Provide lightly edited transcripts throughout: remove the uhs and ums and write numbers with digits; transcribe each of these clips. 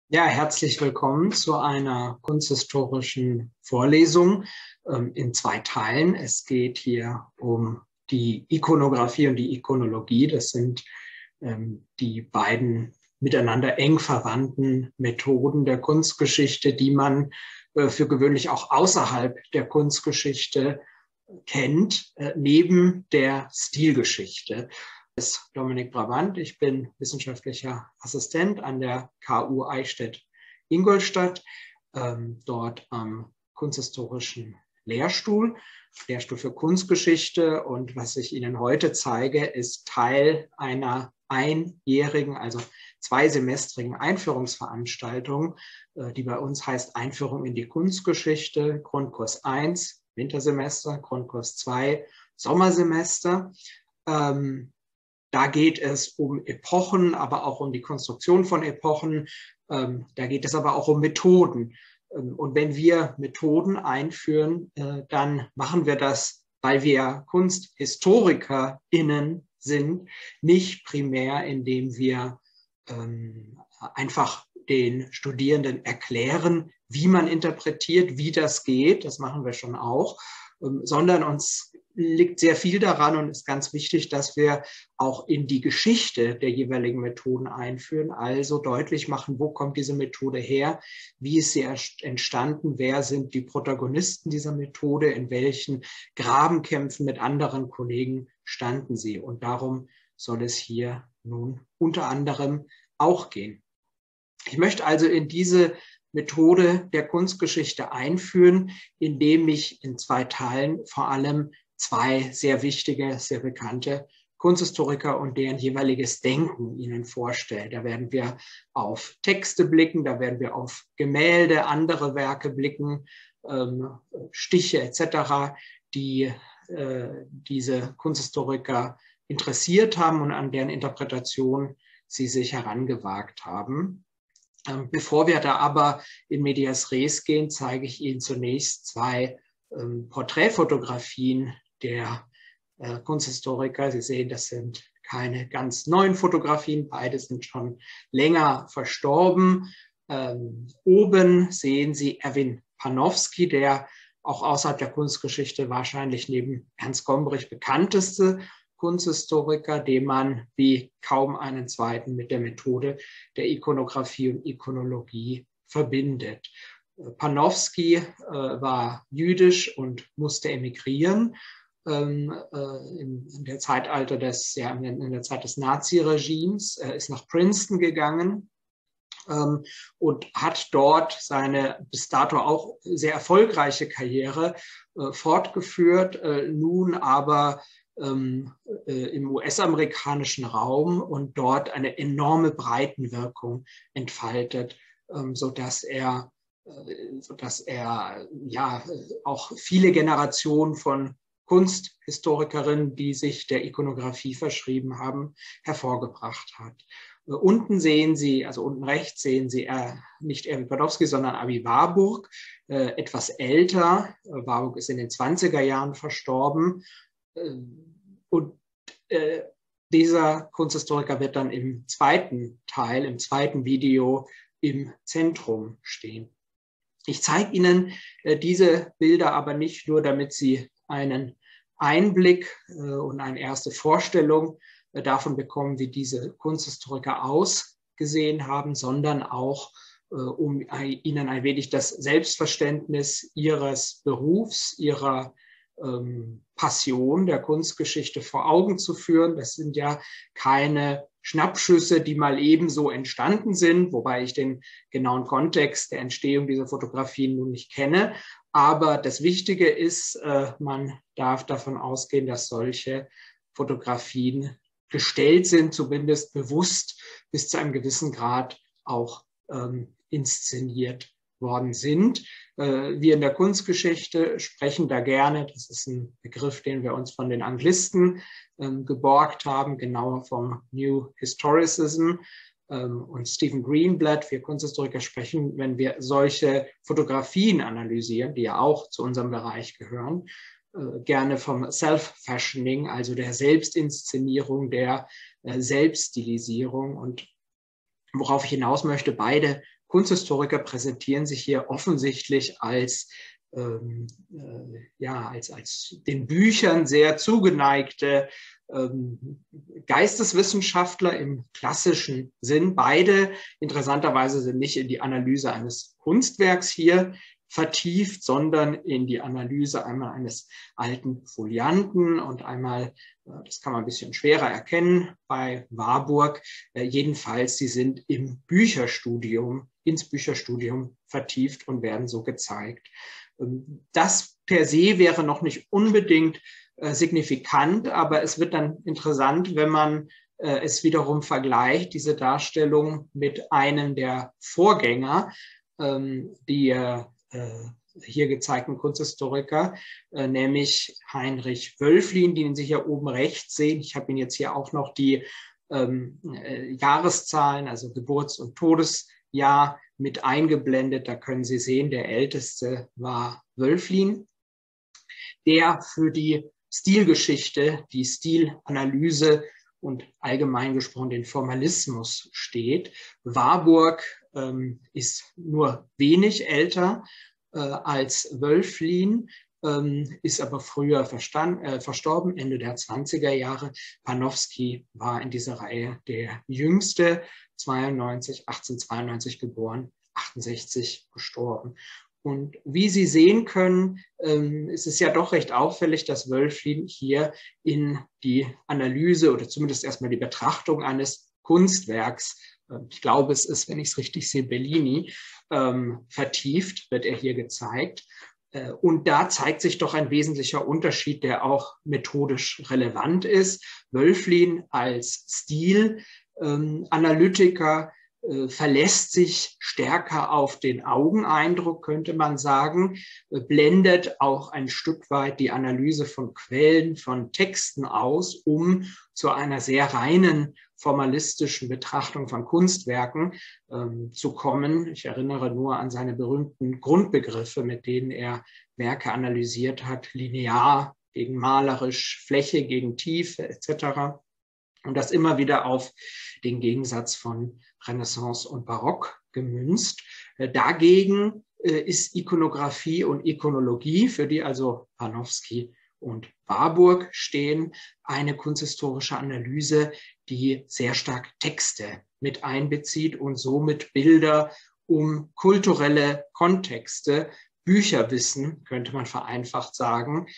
Ja, herzlich willkommen zu einer kunsthistorischen Vorlesung in zwei Teilen. Es geht hier um die Ikonographie und die Ikonologie. Das sind die beiden miteinander eng verwandten Methoden der Kunstgeschichte, die man für gewöhnlich auch außerhalb der Kunstgeschichte kennt, neben der Stilgeschichte. Ist Dominik Brabant. Ich bin wissenschaftlicher Assistent an der KU Eichstätt-Ingolstadt, dort am kunsthistorischen Lehrstuhl für Kunstgeschichte. Und was ich Ihnen heute zeige, ist Teil einer einjährigen, also zweisemestrigen Einführungsveranstaltung, die bei uns heißt Einführung in die Kunstgeschichte, Grundkurs 1, Wintersemester, Grundkurs 2, Sommersemester. Da geht es um Epochen, aber auch um die Konstruktion von Epochen. Da geht es aber auch um Methoden. Und wenn wir Methoden einführen, dann machen wir das, weil wir KunsthistorikerInnen sind, nicht primär, indem wir einfach den Studierenden erklären, wie man interpretiert, wie das geht. Das machen wir schon auch, sondern uns liegt sehr viel daran und ist ganz wichtig, dass wir auch in die Geschichte der jeweiligen Methoden einführen, also deutlich machen, wo kommt diese Methode her, wie ist sie entstanden, wer sind die Protagonisten dieser Methode, in welchen Grabenkämpfen mit anderen Kollegen standen sie. Und darum soll es hier nun unter anderem auch gehen. Ich möchte also in diese Methode der Kunstgeschichte einführen, indem ich in zwei Teilen vor allem zwei sehr wichtige, sehr bekannte Kunsthistoriker und deren jeweiliges Denken Ihnen vorstelle. Da werden wir auf Texte blicken, da werden wir auf Gemälde, andere Werke blicken, Stiche etc., die diese Kunsthistoriker interessiert haben und an deren Interpretation sie sich herangewagt haben. Bevor wir da aber in medias res gehen, zeige ich Ihnen zunächst zwei Porträtfotografien der Kunsthistoriker. Sie sehen, das sind keine ganz neuen Fotografien, beide sind schon länger verstorben. Oben sehen Sie Erwin Panofsky, der auch außerhalb der Kunstgeschichte wahrscheinlich neben Ernst Gombrich bekannteste Kunsthistoriker, den man wie kaum einen zweiten mit der Methode der Ikonographie und Ikonologie verbindet. Panofsky war jüdisch und musste emigrieren in der Zeitalter in der Zeit des Naziregimes. Er ist nach Princeton gegangen und hat dort seine bis dato auch sehr erfolgreiche Karriere fortgeführt, nun aber im US-amerikanischen Raum und dort eine enorme Breitenwirkung entfaltet, sodass er ja auch viele Generationen von Kunsthistorikerinnen, die sich der Ikonographie verschrieben haben, hervorgebracht hat. Unten sehen Sie, also unten rechts sehen Sie nicht Erwin Panofsky, sondern Aby Warburg, etwas älter. Warburg ist in den 20er Jahren verstorben. Und dieser Kunsthistoriker wird dann im zweiten Teil, im zweiten Video im Zentrum stehen. Ich zeige Ihnen diese Bilder aber nicht nur, damit Sie einen Einblick und eine erste Vorstellung davon bekommen, wie diese Kunsthistoriker ausgesehen haben, sondern auch, um Ihnen ein wenig das Selbstverständnis Ihres Berufs, Ihrer Passion der Kunstgeschichte vor Augen zu führen. Das sind ja keine Schnappschüsse, die mal ebenso entstanden sind, wobei ich den genauen Kontext der Entstehung dieser Fotografien nun nicht kenne. Aber das Wichtige ist, man darf davon ausgehen, dass solche Fotografien gestellt sind, zumindest bewusst bis zu einem gewissen Grad auch inszeniert worden sind. Wir in der Kunstgeschichte sprechen da gerne, das ist ein Begriff, den wir uns von den Anglisten geborgt haben, genauer vom New Historicism. Und Stephen Greenblatt, wir Kunsthistoriker sprechen, wenn wir solche Fotografien analysieren, die ja auch zu unserem Bereich gehören, gerne vom Self-Fashioning, also der Selbstinszenierung, der Selbststilisierung. Und worauf ich hinaus möchte, beide Kunsthistoriker präsentieren sich hier offensichtlich als als den Büchern sehr zugeneigte Geisteswissenschaftler im klassischen Sinn. Beide interessanterweise sind nicht in die Analyse eines Kunstwerks hier vertieft, sondern in die Analyse einmal eines alten Folianten und einmal, das kann man ein bisschen schwerer erkennen bei Warburg, jedenfalls, sie sind ins Bücherstudium vertieft und werden so gezeigt. Das per se wäre noch nicht unbedingt signifikant, aber es wird dann interessant, wenn man es wiederum vergleicht, diese Darstellung mit einem der Vorgänger, die hier gezeigten Kunsthistoriker, nämlich Heinrich Wölfflin, den Sie hier oben rechts sehen. Ich habe Ihnen jetzt hier auch noch die Jahreszahlen, also Geburts- und Todesjahr mit eingeblendet. Da können Sie sehen, der älteste war Wölfflin, der für die Stilgeschichte, die Stilanalyse und allgemein gesprochen den Formalismus steht. Warburg ist nur wenig älter als Wölfflin, ist aber früher verstorben, Ende der 20er Jahre. Panofsky war in dieser Reihe der jüngste, 1892 geboren, 68 gestorben. Und wie Sie sehen können, ist es ja doch recht auffällig, dass Wölfflin hier in die Analyse oder zumindest erstmal die Betrachtung eines Kunstwerks, ich glaube, es ist, wenn ich es richtig sehe, Bellini, vertieft, wird er hier gezeigt. Und da zeigt sich doch ein wesentlicher Unterschied, der auch methodisch relevant ist. Wölfflin als Stilanalytiker verlässt sich stärker auf den Augeneindruck, könnte man sagen, blendet auch ein Stück weit die Analyse von Quellen, von Texten aus, um zu einer sehr reinen formalistischen Betrachtung von Kunstwerken zu kommen. Ich erinnere nur an seine berühmten Grundbegriffe, mit denen er Werke analysiert hat, linear gegen malerisch, Fläche gegen Tiefe etc. Und das immer wieder auf den Gegensatz von Renaissance und Barock gemünzt. Dagegen ist Ikonographie und Ikonologie, für die also Panofsky und Warburg stehen, eine kunsthistorische Analyse, die sehr stark Texte mit einbezieht und somit Bilder um kulturelle Kontexte, Bücherwissen, könnte man vereinfacht sagen,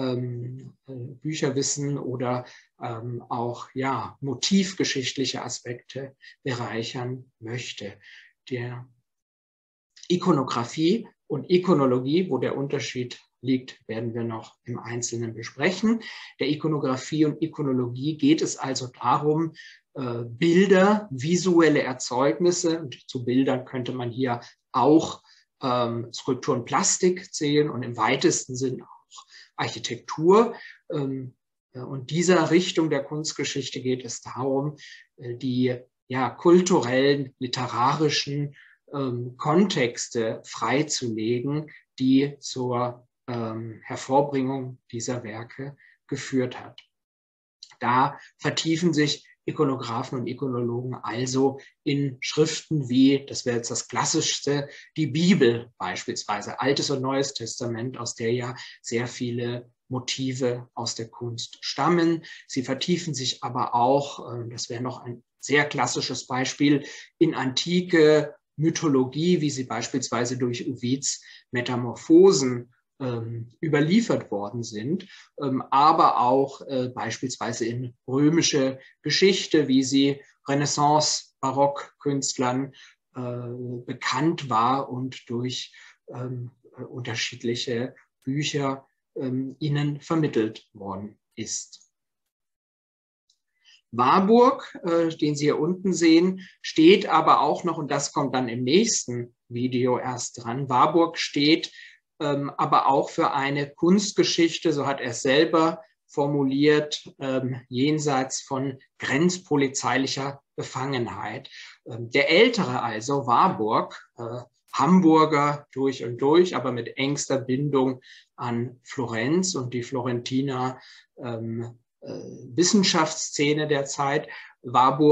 Bücherwissen oder auch motivgeschichtliche Aspekte bereichern möchte. Der Ikonographie und Ikonologie, wo der Unterschied liegt, werden wir noch im Einzelnen besprechen. Der Ikonographie und Ikonologie geht es also darum, Bilder, visuelle Erzeugnisse, und zu Bildern könnte man hier auch Skulptur und Plastik zählen und im weitesten Sinn auch Architektur. Und dieser Richtung der Kunstgeschichte geht es darum, die kulturellen, literarischen Kontexte freizulegen, die zur Hervorbringung dieser Werke geführt hat. Da vertiefen sich Ikonographen und Ikonologen also in Schriften wie, das wäre jetzt das Klassischste, die Bibel beispielsweise, Altes und Neues Testament, aus der ja sehr viele Motive aus der Kunst stammen. Sie vertiefen sich aber auch, das wäre noch ein sehr klassisches Beispiel, in antike Mythologie, wie sie beispielsweise durch Ovids Metamorphosen überliefert worden sind, aber auch beispielsweise in römische Geschichte, wie sie Renaissance-Barock-Künstlern bekannt war und durch unterschiedliche Bücher ihnen vermittelt worden ist. Warburg, den Sie hier unten sehen, steht aber auch noch, und das kommt dann im nächsten Video erst dran, Warburg steht aber auch für eine Kunstgeschichte, so hat er es selber formuliert, jenseits von grenzpolizeilicher Befangenheit. Der Ältere also, Warburg, Hamburger durch und durch, aber mit engster Bindung an Florenz und die Florentiner Wissenschaftsszene der Zeit. Warburg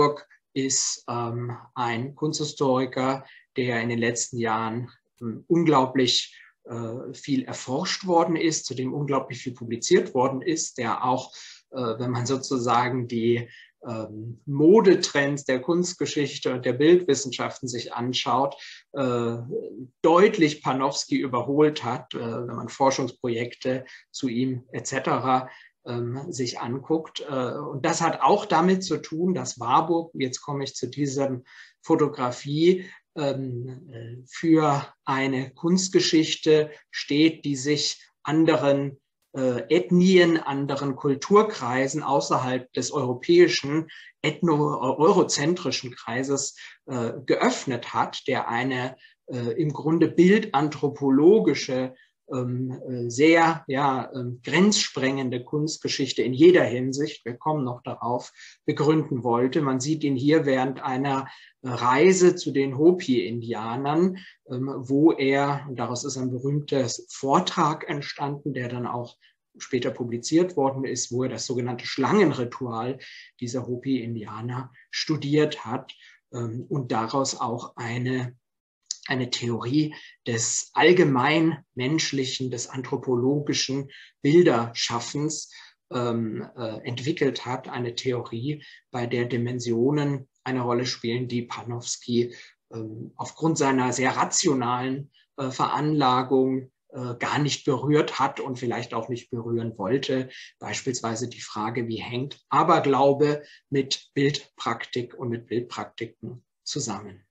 ist ein Kunsthistoriker, der in den letzten Jahren unglaublich viel erforscht worden ist, zu dem unglaublich viel publiziert worden ist, der auch, wenn man sozusagen die Modetrends der Kunstgeschichte und der Bildwissenschaften sich anschaut, deutlich Panofsky überholt hat, wenn man Forschungsprojekte zu ihm etc. Sich anguckt. Und das hat auch damit zu tun, dass Warburg, jetzt komme ich zu dieser Fotografie, für eine Kunstgeschichte steht, die sich anderen Ethnien, anderen Kulturkreisen außerhalb des europäischen, eurozentrischen Kreises geöffnet hat, der eine im Grunde bildanthropologische, sehr grenzsprengende Kunstgeschichte in jeder Hinsicht, wir kommen noch darauf, begründen wollte. Man sieht ihn hier während einer Reise zu den Hopi-Indianern, wo er, und daraus ist ein berühmter Vortrag entstanden, der dann auch später publiziert worden ist, wo er das sogenannte Schlangenritual dieser Hopi-Indianer studiert hat und daraus auch eine Theorie des allgemeinmenschlichen, des anthropologischen Bilderschaffens entwickelt hat. Eine Theorie, bei der Dimensionen eine Rolle spielen, die Panofsky aufgrund seiner sehr rationalen Veranlagung gar nicht berührt hat und vielleicht auch nicht berühren wollte. Beispielsweise die Frage, wie hängt Aberglaube mit Bildpraktik und mit Bildpraktiken zusammen.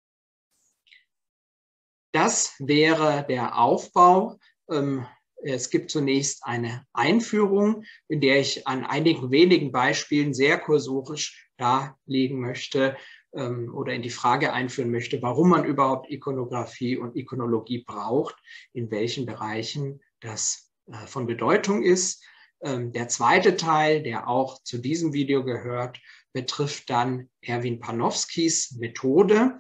Das wäre der Aufbau. Es gibt zunächst eine Einführung, in der ich an einigen wenigen Beispielen sehr kursorisch darlegen möchte oder in die Frage einführen möchte, warum man überhaupt Ikonographie und Ikonologie braucht, in welchen Bereichen das von Bedeutung ist. Der zweite Teil, der auch zu diesem Video gehört, betrifft dann Erwin Panofskys Methode,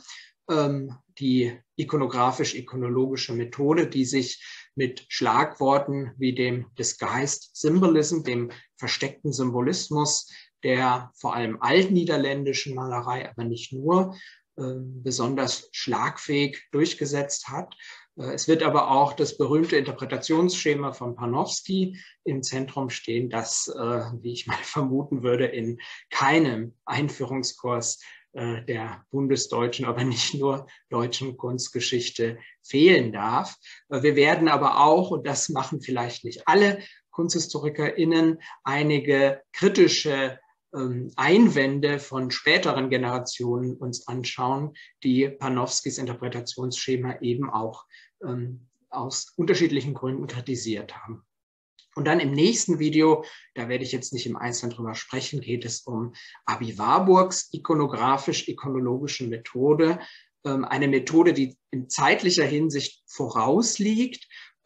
die ikonografisch-ikonologische Methode, die sich mit Schlagworten wie dem Disguised Symbolism, dem versteckten Symbolismus der vor allem altniederländischen Malerei, aber nicht nur, besonders schlagfähig durchgesetzt hat. Es wird aber auch das berühmte Interpretationsschema von Panofsky im Zentrum stehen, das, wie ich mal vermuten würde, in keinem Einführungskurs der bundesdeutschen, aber nicht nur deutschen Kunstgeschichte fehlen darf. Wir werden aber auch, und das machen vielleicht nicht alle KunsthistorikerInnen, einige kritische Einwände von späteren Generationen uns anschauen, die Panofskys Interpretationsschema eben auch aus unterschiedlichen Gründen kritisiert haben. Und dann im nächsten Video, da werde ich jetzt nicht im Einzelnen drüber sprechen, geht es um Aby Warburgs ikonografisch-ikonologische Methode, eine Methode, die in zeitlicher Hinsicht vorausliegt,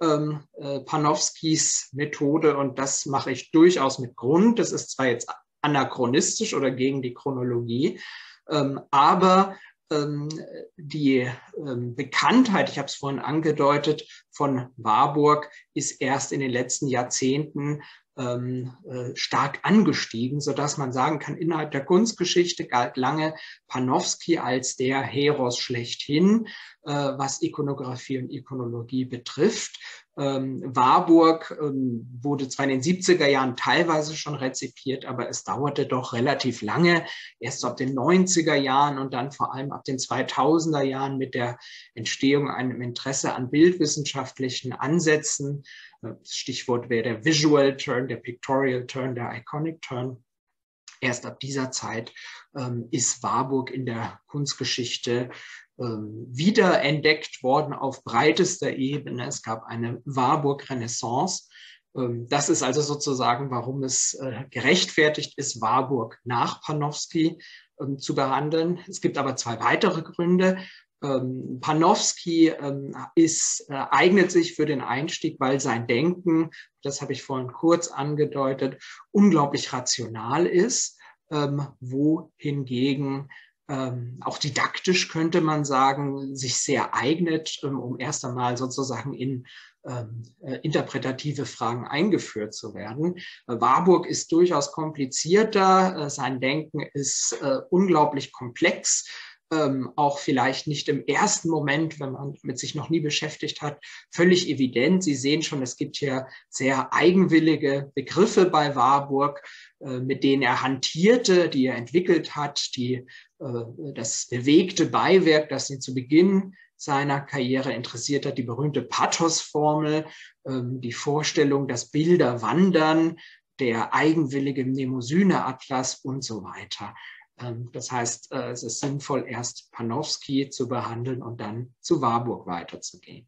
Panofskys Methode, und das mache ich durchaus mit Grund. Das ist zwar jetzt anachronistisch oder gegen die Chronologie, aber die Bekanntheit, ich habe es vorhin angedeutet, von Warburg ist erst in den letzten Jahrzehnten stark angestiegen, sodass man sagen kann, innerhalb der Kunstgeschichte galt lange Panofsky als der Heros schlechthin, was Ikonographie und Ikonologie betrifft. Warburg wurde zwar in den 70er Jahren teilweise schon rezipiert, aber es dauerte doch relativ lange, erst ab den 90er Jahren und dann vor allem ab den 2000er Jahren mit der Entstehung einem Interesse an bildwissenschaftlichen Ansätzen. Das Stichwort wäre der Visual Turn, der Pictorial Turn, der Iconic Turn. Erst ab dieser Zeit ist Warburg in der Kunstgeschichte wiederentdeckt worden auf breitester Ebene. Es gab eine Warburg-Renaissance. Das ist also sozusagen, warum es gerechtfertigt ist, Warburg nach Panofsky zu behandeln. Es gibt aber zwei weitere Gründe. Panofsky eignet sich für den Einstieg, weil sein Denken, das habe ich vorhin kurz angedeutet, unglaublich rational ist, wohingegen auch didaktisch, könnte man sagen, sich sehr eignet, um erst einmal sozusagen in interpretative Fragen eingeführt zu werden. Warburg ist durchaus komplizierter, sein Denken ist unglaublich komplex, auch vielleicht nicht im ersten Moment, wenn man mit sich noch nie beschäftigt hat, völlig evident. Sie sehen schon, es gibt hier sehr eigenwillige Begriffe bei Warburg, mit denen er hantierte, die er entwickelt hat, das bewegte Beiwerk, das ihn zu Beginn seiner Karriere interessiert hat, die berühmte Pathos-Formel, die Vorstellung, dass Bilder wandern, der eigenwillige Mnemosyne-Atlas und so weiter. Das heißt, es ist sinnvoll, erst Panofsky zu behandeln und dann zu Warburg weiterzugehen.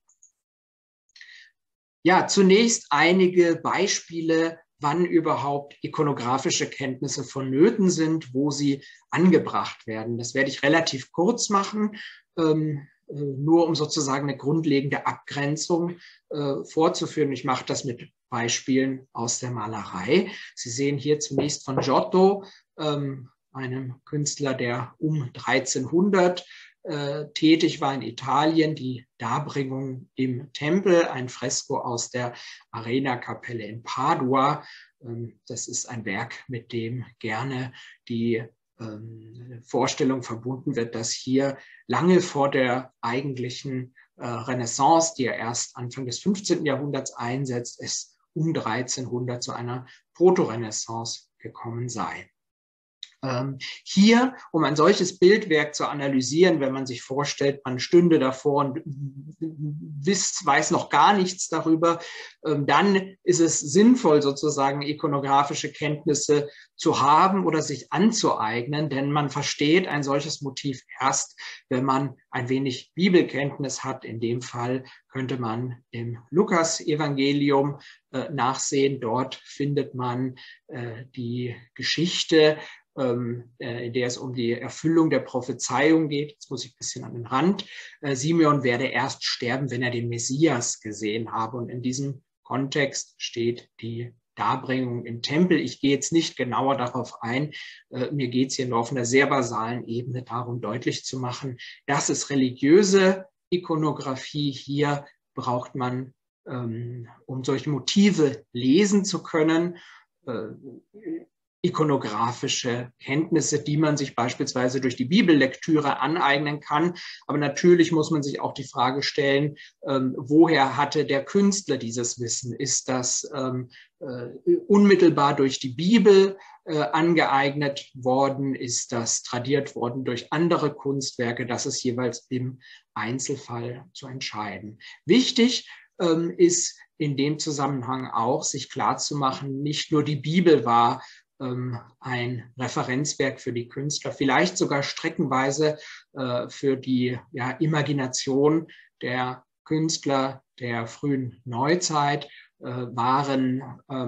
Ja, zunächst einige Beispiele, wann überhaupt ikonografische Kenntnisse vonnöten sind, wo sie angebracht werden. Das werde ich relativ kurz machen, nur um sozusagen eine grundlegende Abgrenzung vorzuführen. Ich mache das mit Beispielen aus der Malerei. Sie sehen hier zunächst von Giotto, einem Künstler, der um 1300 tätig war in Italien, die Darbringung im Tempel, ein Fresko aus der Arena-Kapelle in Padua. Das ist ein Werk, mit dem gerne die Vorstellung verbunden wird, dass hier lange vor der eigentlichen Renaissance, die ja erst Anfang des 15. Jahrhunderts einsetzt, es um 1300 zu einer Proto-Renaissance gekommen sei. Hier, um ein solches Bildwerk zu analysieren, wenn man sich vorstellt, man stünde davor und weiß noch gar nichts darüber, dann ist es sinnvoll, sozusagen ikonografische Kenntnisse zu haben oder sich anzueignen, denn man versteht ein solches Motiv erst, wenn man ein wenig Bibelkenntnis hat. In dem Fall könnte man im Lukas-Evangelium nachsehen. Dort findet man die Geschichte, in der es um die Erfüllung der Prophezeiung geht. Jetzt muss ich ein bisschen an den Rand. Simeon werde erst sterben, wenn er den Messias gesehen habe. Und in diesem Kontext steht die Darbringung im Tempel. Ich gehe jetzt nicht genauer darauf ein. Mir geht es hier nur auf einer sehr basalen Ebene darum, deutlich zu machen, das ist religiöse Ikonografie. Hier braucht man, um solche Motive lesen zu können, ikonografische Kenntnisse, die man sich beispielsweise durch die Bibellektüre aneignen kann. Aber natürlich muss man sich auch die Frage stellen, woher hatte der Künstler dieses Wissen? Ist das unmittelbar durch die Bibel angeeignet worden? Ist das tradiert worden durch andere Kunstwerke? Das ist jeweils im Einzelfall zu entscheiden. Wichtig ist in dem Zusammenhang auch, sich klarzumachen, nicht nur die Bibel war ein Referenzwerk für die Künstler, vielleicht sogar streckenweise für die Imagination der Künstler der frühen Neuzeit, waren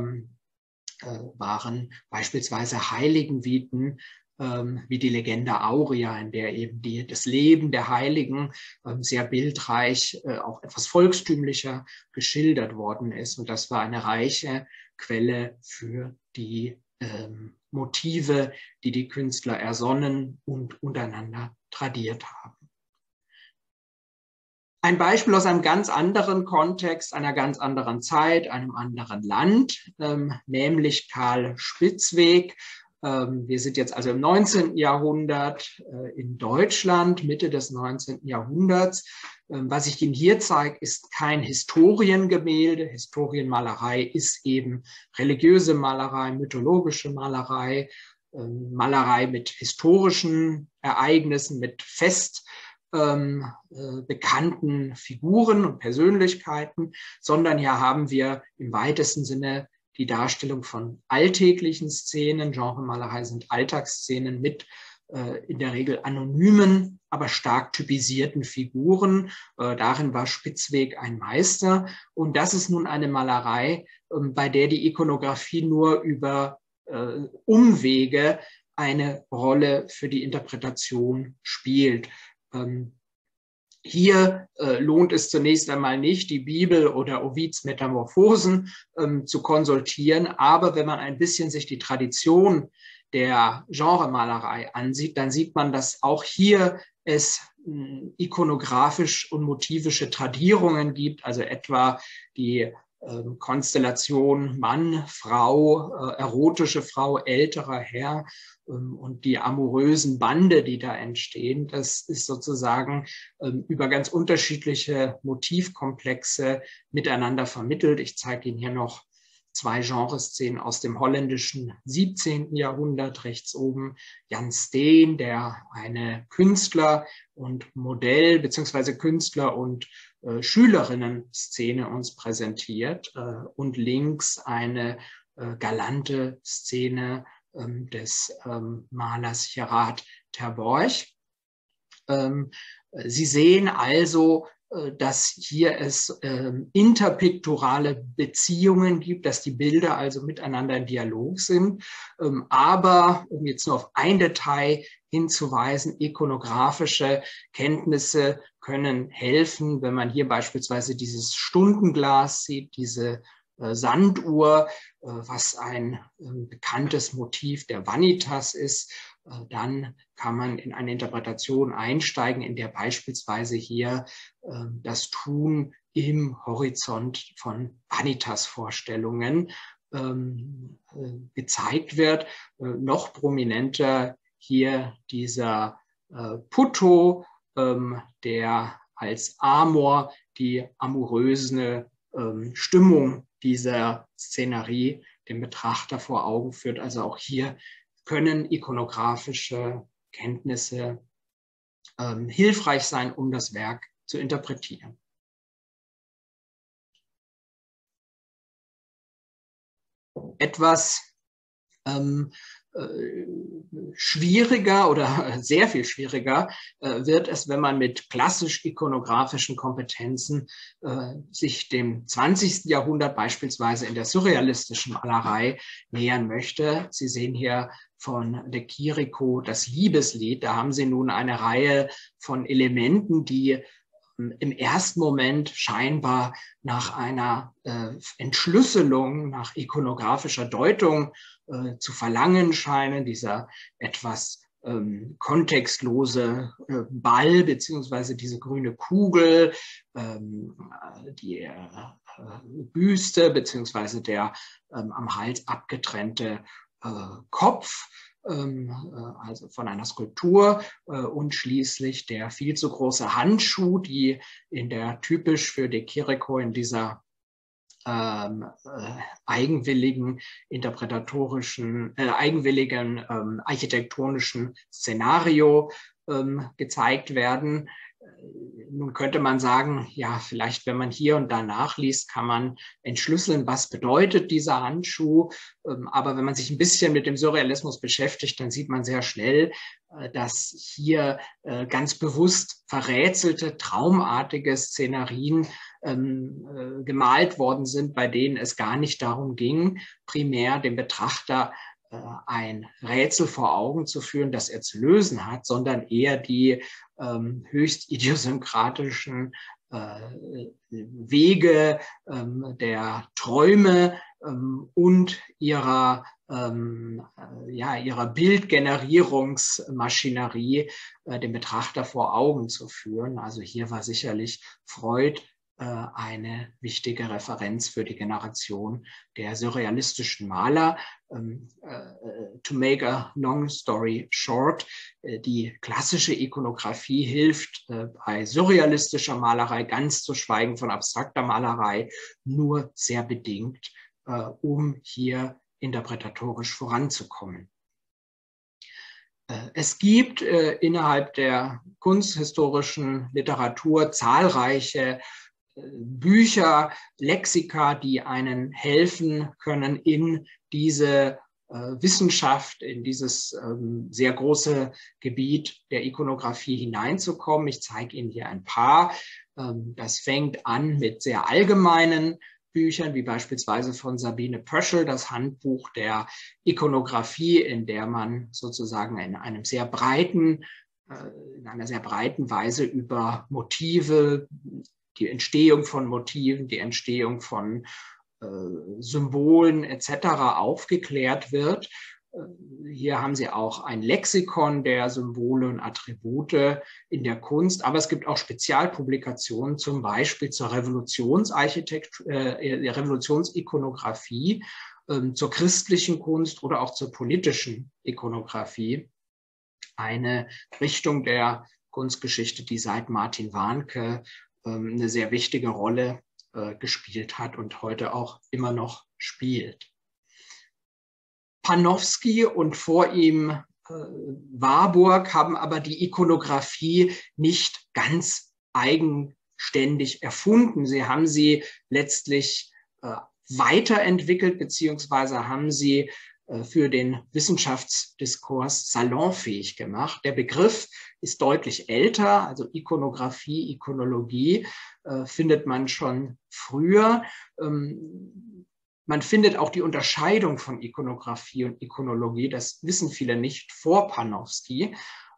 beispielsweise Heiligenviten, wie die Legende Aurea, in der eben das Leben der Heiligen sehr bildreich, auch etwas volkstümlicher geschildert worden ist. Und das war eine reiche Quelle für die Motive, die die Künstler ersonnen und untereinander tradiert haben. Ein Beispiel aus einem ganz anderen Kontext, einer ganz anderen Zeit, einem anderen Land, nämlich Karl Spitzweg. Wir sind jetzt also im 19. Jahrhundert in Deutschland, Mitte des 19. Jahrhunderts. Was ich Ihnen hier zeige, ist kein Historiengemälde. Historienmalerei ist eben religiöse Malerei, mythologische Malerei, Malerei mit historischen Ereignissen, mit fest bekannten Figuren und Persönlichkeiten, sondern hier haben wir im weitesten Sinne die Darstellung von alltäglichen Szenen. Genremalerei sind Alltagsszenen mit in der Regel anonymen, aber stark typisierten Figuren. Darin war Spitzweg ein Meister. Und das ist nun eine Malerei, bei der die Ikonografie nur über Umwege eine Rolle für die Interpretation spielt. Hier lohnt es zunächst einmal nicht, die Bibel oder Ovids Metamorphosen zu konsultieren, aber wenn man ein bisschen sich die Tradition der Genremalerei ansieht, dann sieht man, dass auch hier es ikonografisch und motivische Tradierungen gibt, also etwa die Konstellation Mann, Frau, erotische Frau, älterer Herr und die amorösen Bande, die da entstehen. Das ist sozusagen über ganz unterschiedliche Motivkomplexe miteinander vermittelt. Ich zeige Ihnen hier noch 2 Genreszenen aus dem holländischen 17. Jahrhundert. Rechts oben Jan Steen, der eine Künstler- und Modell- bzw. Künstler- und Schülerinnen-Szene uns präsentiert und links eine galante Szene des Malers Gerard ter Borch. Sie sehen also, dass hier es interpikturale Beziehungen gibt, dass die Bilder also miteinander in Dialog sind. Aber, um jetzt nur auf ein Detail hinzuweisen, ikonografische Kenntnisse können helfen, wenn man hier beispielsweise dieses Stundenglas sieht, diese Sanduhr, was ein bekanntes Motiv der Vanitas ist, dann kann man in eine Interpretation einsteigen, in der beispielsweise hier das Tun im Horizont von Vanitas-Vorstellungen gezeigt wird. Noch prominenter hier dieser Putto, der als Amor die amoröse Stimmung dieser Szenerie dem Betrachter vor Augen führt. Also auch hier können ikonografische Kenntnisse hilfreich sein, um das Werk zu interpretieren. Etwas schwieriger oder sehr viel schwieriger wird es, wenn man mit klassisch-ikonografischen Kompetenzen sich dem 20. Jahrhundert beispielsweise in der surrealistischen Malerei nähern möchte. Sie sehen hier von de Chirico das Liebeslied. Da haben Sie nun eine Reihe von Elementen, die im ersten Moment scheinbar nach einer Entschlüsselung, nach ikonografischer Deutung zu verlangen scheinen. Dieser etwas kontextlose Ball beziehungsweise diese grüne Kugel, die Büste beziehungsweise der am Hals abgetrennte Kopf, also von einer Skulptur, und schließlich der viel zu große Handschuh, die in der typisch für de Chirico in dieser eigenwilligen architektonischen Szenario gezeigt werden. Nun könnte man sagen, ja, vielleicht, wenn man hier und da nachliest, kann man entschlüsseln, was bedeutet dieser Handschuh. Aber wenn man sich ein bisschen mit dem Surrealismus beschäftigt, dann sieht man sehr schnell, dass hier ganz bewusst verrätselte, traumartige Szenarien gemalt worden sind, bei denen es gar nicht darum ging, primär dem Betrachter ein Rätsel vor Augen zu führen, das er zu lösen hat, sondern eher die höchst idiosynkratischen Wege der Träume und ihrer Bildgenerierungsmaschinerie dem Betrachter vor Augen zu führen. Also hier war sicherlich Freud eine wichtige Referenz für die Generation der surrealistischen Maler. To make a long story short, die klassische Ikonografie hilft bei surrealistischer Malerei, ganz zu schweigen von abstrakter Malerei, nur sehr bedingt, um hier interpretatorisch voranzukommen. Es gibt innerhalb der kunsthistorischen Literatur zahlreiche Bücher, Lexika, die einen helfen können, in diese Wissenschaft, in dieses sehr große Gebiet der Ikonografie hineinzukommen. Ich zeige Ihnen hier ein paar. Das fängt an mit sehr allgemeinen Büchern, wie beispielsweise von Sabine Pöschel, das Handbuch der Ikonografie, in der man sozusagen in einer sehr breiten Weise über Motive, die Entstehung von Motiven, die Entstehung von Symbolen etc. aufgeklärt wird. Hier haben Sie auch ein Lexikon der Symbole und Attribute in der Kunst, aber es gibt auch Spezialpublikationen, zum Beispiel zur Revolutionsarchitektur, Revolutionsikonographie, zur christlichen Kunst oder auch zur politischen Ikonographie. Eine Richtung der Kunstgeschichte, die seit Martin Warnke eine sehr wichtige Rolle gespielt hat und heute auch immer noch spielt. Panofsky und vor ihm Warburg haben aber die Ikonographie nicht ganz eigenständig erfunden. Sie haben sie letztlich weiterentwickelt, beziehungsweise haben sie für den Wissenschaftsdiskurs salonfähig gemacht. Der Begriff ist deutlich älter, also Ikonographie, Ikonologie findet man schon früher. Man findet auch die Unterscheidung von Ikonographie und Ikonologie, das wissen viele nicht, vor Panofsky.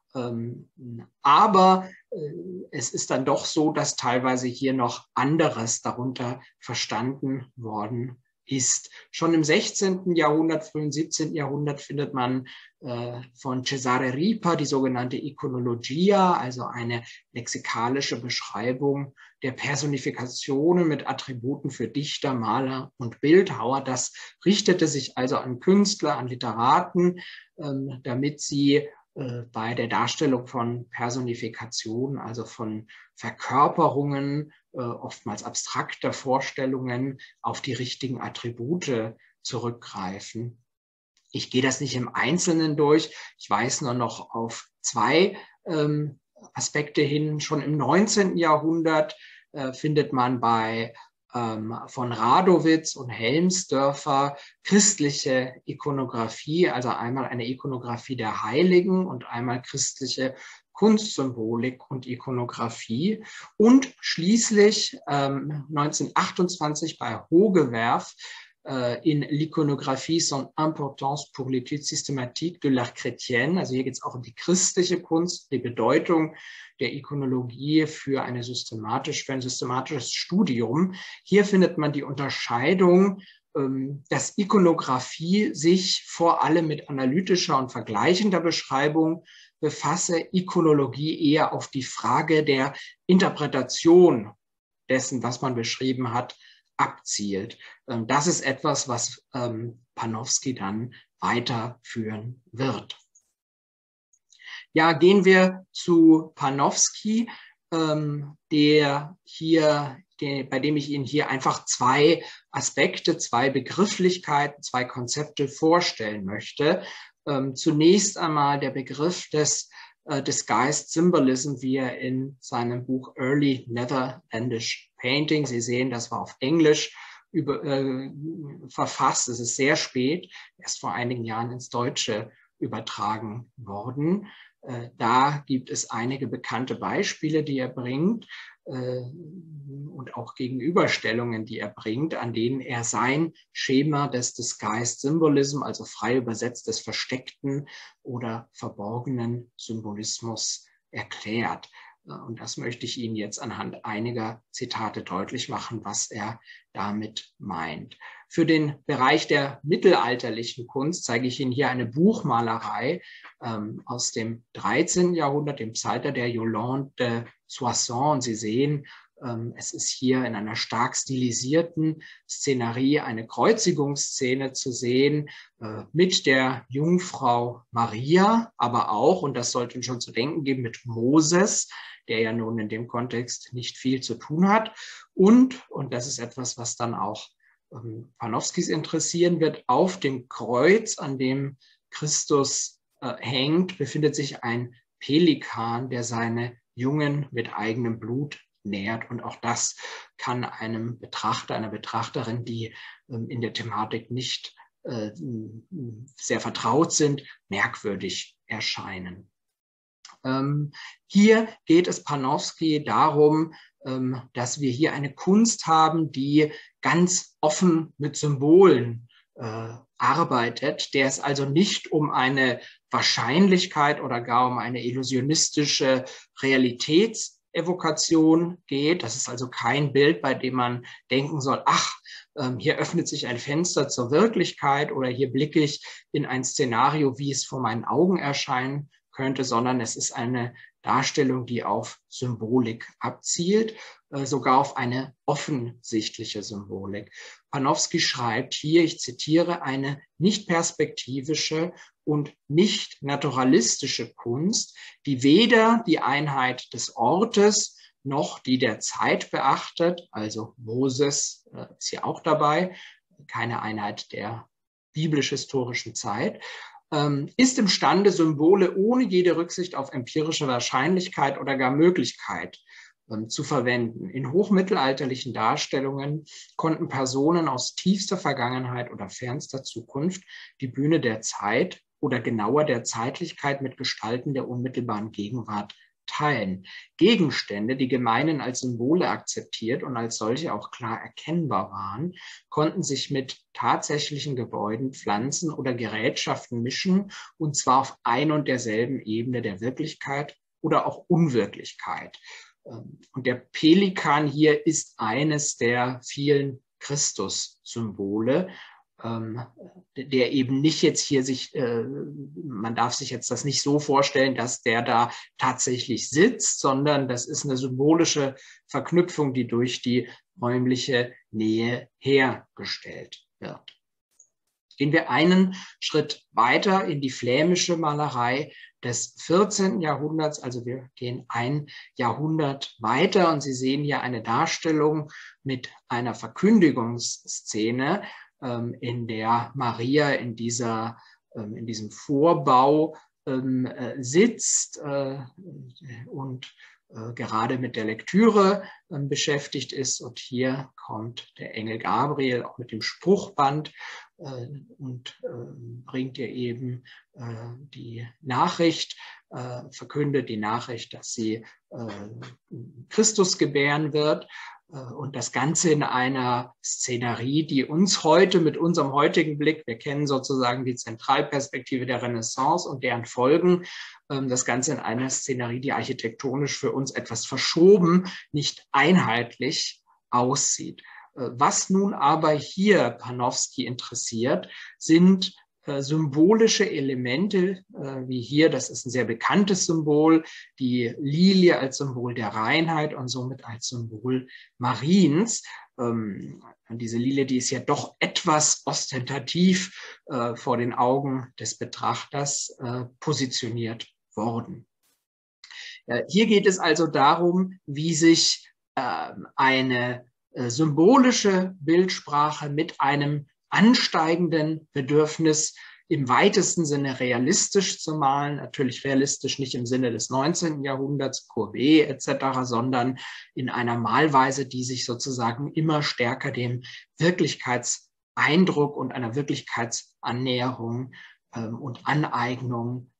Aber es ist dann doch so, dass teilweise hier noch anderes darunter verstanden worden ist. Schon im 16. Jahrhundert, frühen 17. Jahrhundert findet man von Cesare Ripa die sogenannte Ikonologia, also eine lexikalische Beschreibung der Personifikationen mit Attributen für Dichter, Maler und Bildhauer. Das richtete sich also an Künstler, an Literaten, damit sie bei der Darstellung von Personifikationen, also von Verkörperungen, oftmals abstrakter Vorstellungen, auf die richtigen Attribute zurückgreifen. Ich gehe das nicht im Einzelnen durch. Ich weise nur noch auf zwei Aspekte hin. Schon im 19. Jahrhundert findet man bei von Radowitz und Helmsdörfer christliche Ikonographie, also einmal eine Ikonographie der Heiligen und einmal christliche Kunstsymbolik und Ikonographie. Und schließlich 1928 bei Hogewerf in l'Iconographie son importance pour l'étude systématique de l'art chrétienne. Also hier geht es auch um die christliche Kunst, die Bedeutung der Ikonologie für ein systematisches Studium. Hier findet man die Unterscheidung, dass Ikonographie sich vor allem mit analytischer und vergleichender Beschreibung befasse, Ikonologie eher auf die Frage der Interpretation dessen, was man beschrieben hat, abzielt. Das ist etwas, was Panofsky dann weiterführen wird. Ja, gehen wir zu Panofsky, bei dem ich Ihnen hier einfach zwei Aspekte, zwei Begrifflichkeiten, zwei Konzepte vorstellen möchte. Zunächst einmal der Begriff des Disguised Symbolism, wie er in seinem Buch Early Netherlandish Painting, Sie sehen, das war auf Englisch verfasst. Es ist sehr spät, erst vor einigen Jahren ins Deutsche übertragen worden. Da gibt es einige bekannte Beispiele, die er bringt und auch Gegenüberstellungen, die er bringt, an denen er sein Schema des Disguised Symbolism, also frei übersetzt des versteckten oder verborgenen Symbolismus, erklärt. Und das möchte ich Ihnen jetzt anhand einiger Zitate deutlich machen, was er damit meint. Für den Bereich der mittelalterlichen Kunst zeige ich Ihnen hier eine Buchmalerei aus dem 13. Jahrhundert, dem Zeitalter der Yolande de Soissons. Sie sehen, es ist hier in einer stark stilisierten Szenerie eine Kreuzigungsszene zu sehen mit der Jungfrau Maria, aber auch, und das sollte uns schon zu denken geben, mit Moses, der ja nun in dem Kontext nicht viel zu tun hat. Und das ist etwas, was dann auch Panofskys interessieren wird, auf dem Kreuz, an dem Christus hängt, befindet sich ein Pelikan, der seine Jungen mit eigenem Blut nährt. Und auch das kann einem Betrachter, einer Betrachterin, die in der Thematik nicht sehr vertraut sind, merkwürdig erscheinen. Hier geht es Panofsky darum, dass wir hier eine Kunst haben, die ganz offen mit Symbolen arbeitet, der es also nicht um eine Wahrscheinlichkeit oder gar um eine illusionistische Realitäts Evokation geht. Das ist also kein Bild, bei dem man denken soll, ach, hier öffnet sich ein Fenster zur Wirklichkeit oder hier blicke ich in ein Szenario, wie es vor meinen Augen erscheinen könnte, sondern es ist eine Darstellung, die auf Symbolik abzielt, sogar auf eine offensichtliche Symbolik. Panofsky schreibt hier, ich zitiere, eine nicht perspektivische und nicht naturalistische Kunst, die weder die Einheit des Ortes noch die der Zeit beachtet, also Moses ist hier auch dabei, keine Einheit der biblisch-historischen Zeit, ist imstande, Symbole ohne jede Rücksicht auf empirische Wahrscheinlichkeit oder gar Möglichkeit zu verwenden. In hochmittelalterlichen Darstellungen konnten Personen aus tiefster Vergangenheit oder fernster Zukunft die Bühne der Zeit oder genauer der Zeitlichkeit mit Gestalten der unmittelbaren Gegenwart teilen. Gegenstände, die gemeinhin als Symbole akzeptiert und als solche auch klar erkennbar waren, konnten sich mit tatsächlichen Gebäuden, Pflanzen oder Gerätschaften mischen, und zwar auf ein und derselben Ebene der Wirklichkeit oder auch Unwirklichkeit. Und der Pelikan hier ist eines der vielen Christus-Symbole, der eben nicht jetzt hier man darf sich jetzt das nicht so vorstellen, dass der da tatsächlich sitzt, sondern das ist eine symbolische Verknüpfung, die durch die räumliche Nähe hergestellt wird. Gehen wir einen Schritt weiter in die flämische Malerei des 14. Jahrhunderts, also wir gehen ein Jahrhundert weiter und Sie sehen hier eine Darstellung mit einer Verkündigungsszene, in der Maria in diesem Vorbau sitzt und gerade mit der Lektüre beschäftigt ist. Und hier kommt der Engel Gabriel auch mit dem Spruchband und bringt ihr eben die Nachricht, verkündet die Nachricht, dass sie Christus gebären wird. Und das Ganze in einer Szenerie, die uns heute mit unserem heutigen Blick, wir kennen sozusagen die Zentralperspektive der Renaissance und deren Folgen, das Ganze in einer Szenerie, die architektonisch für uns etwas verschoben, nicht einheitlich aussieht. Was nun aber hier Panofsky interessiert, sind symbolische Elemente, wie hier, das ist ein sehr bekanntes Symbol, die Lilie als Symbol der Reinheit und somit als Symbol Mariens. Diese Lilie, die ist ja doch etwas ostentativ vor den Augen des Betrachters positioniert worden. Hier geht es also darum, wie sich eine symbolische Bildsprache mit einem ansteigenden Bedürfnis im weitesten Sinne realistisch zu malen, natürlich realistisch nicht im Sinne des 19. Jahrhunderts, Courbet etc., sondern in einer Malweise, die sich sozusagen immer stärker dem Wirklichkeitseindruck und einer Wirklichkeitsannäherung und Aneignung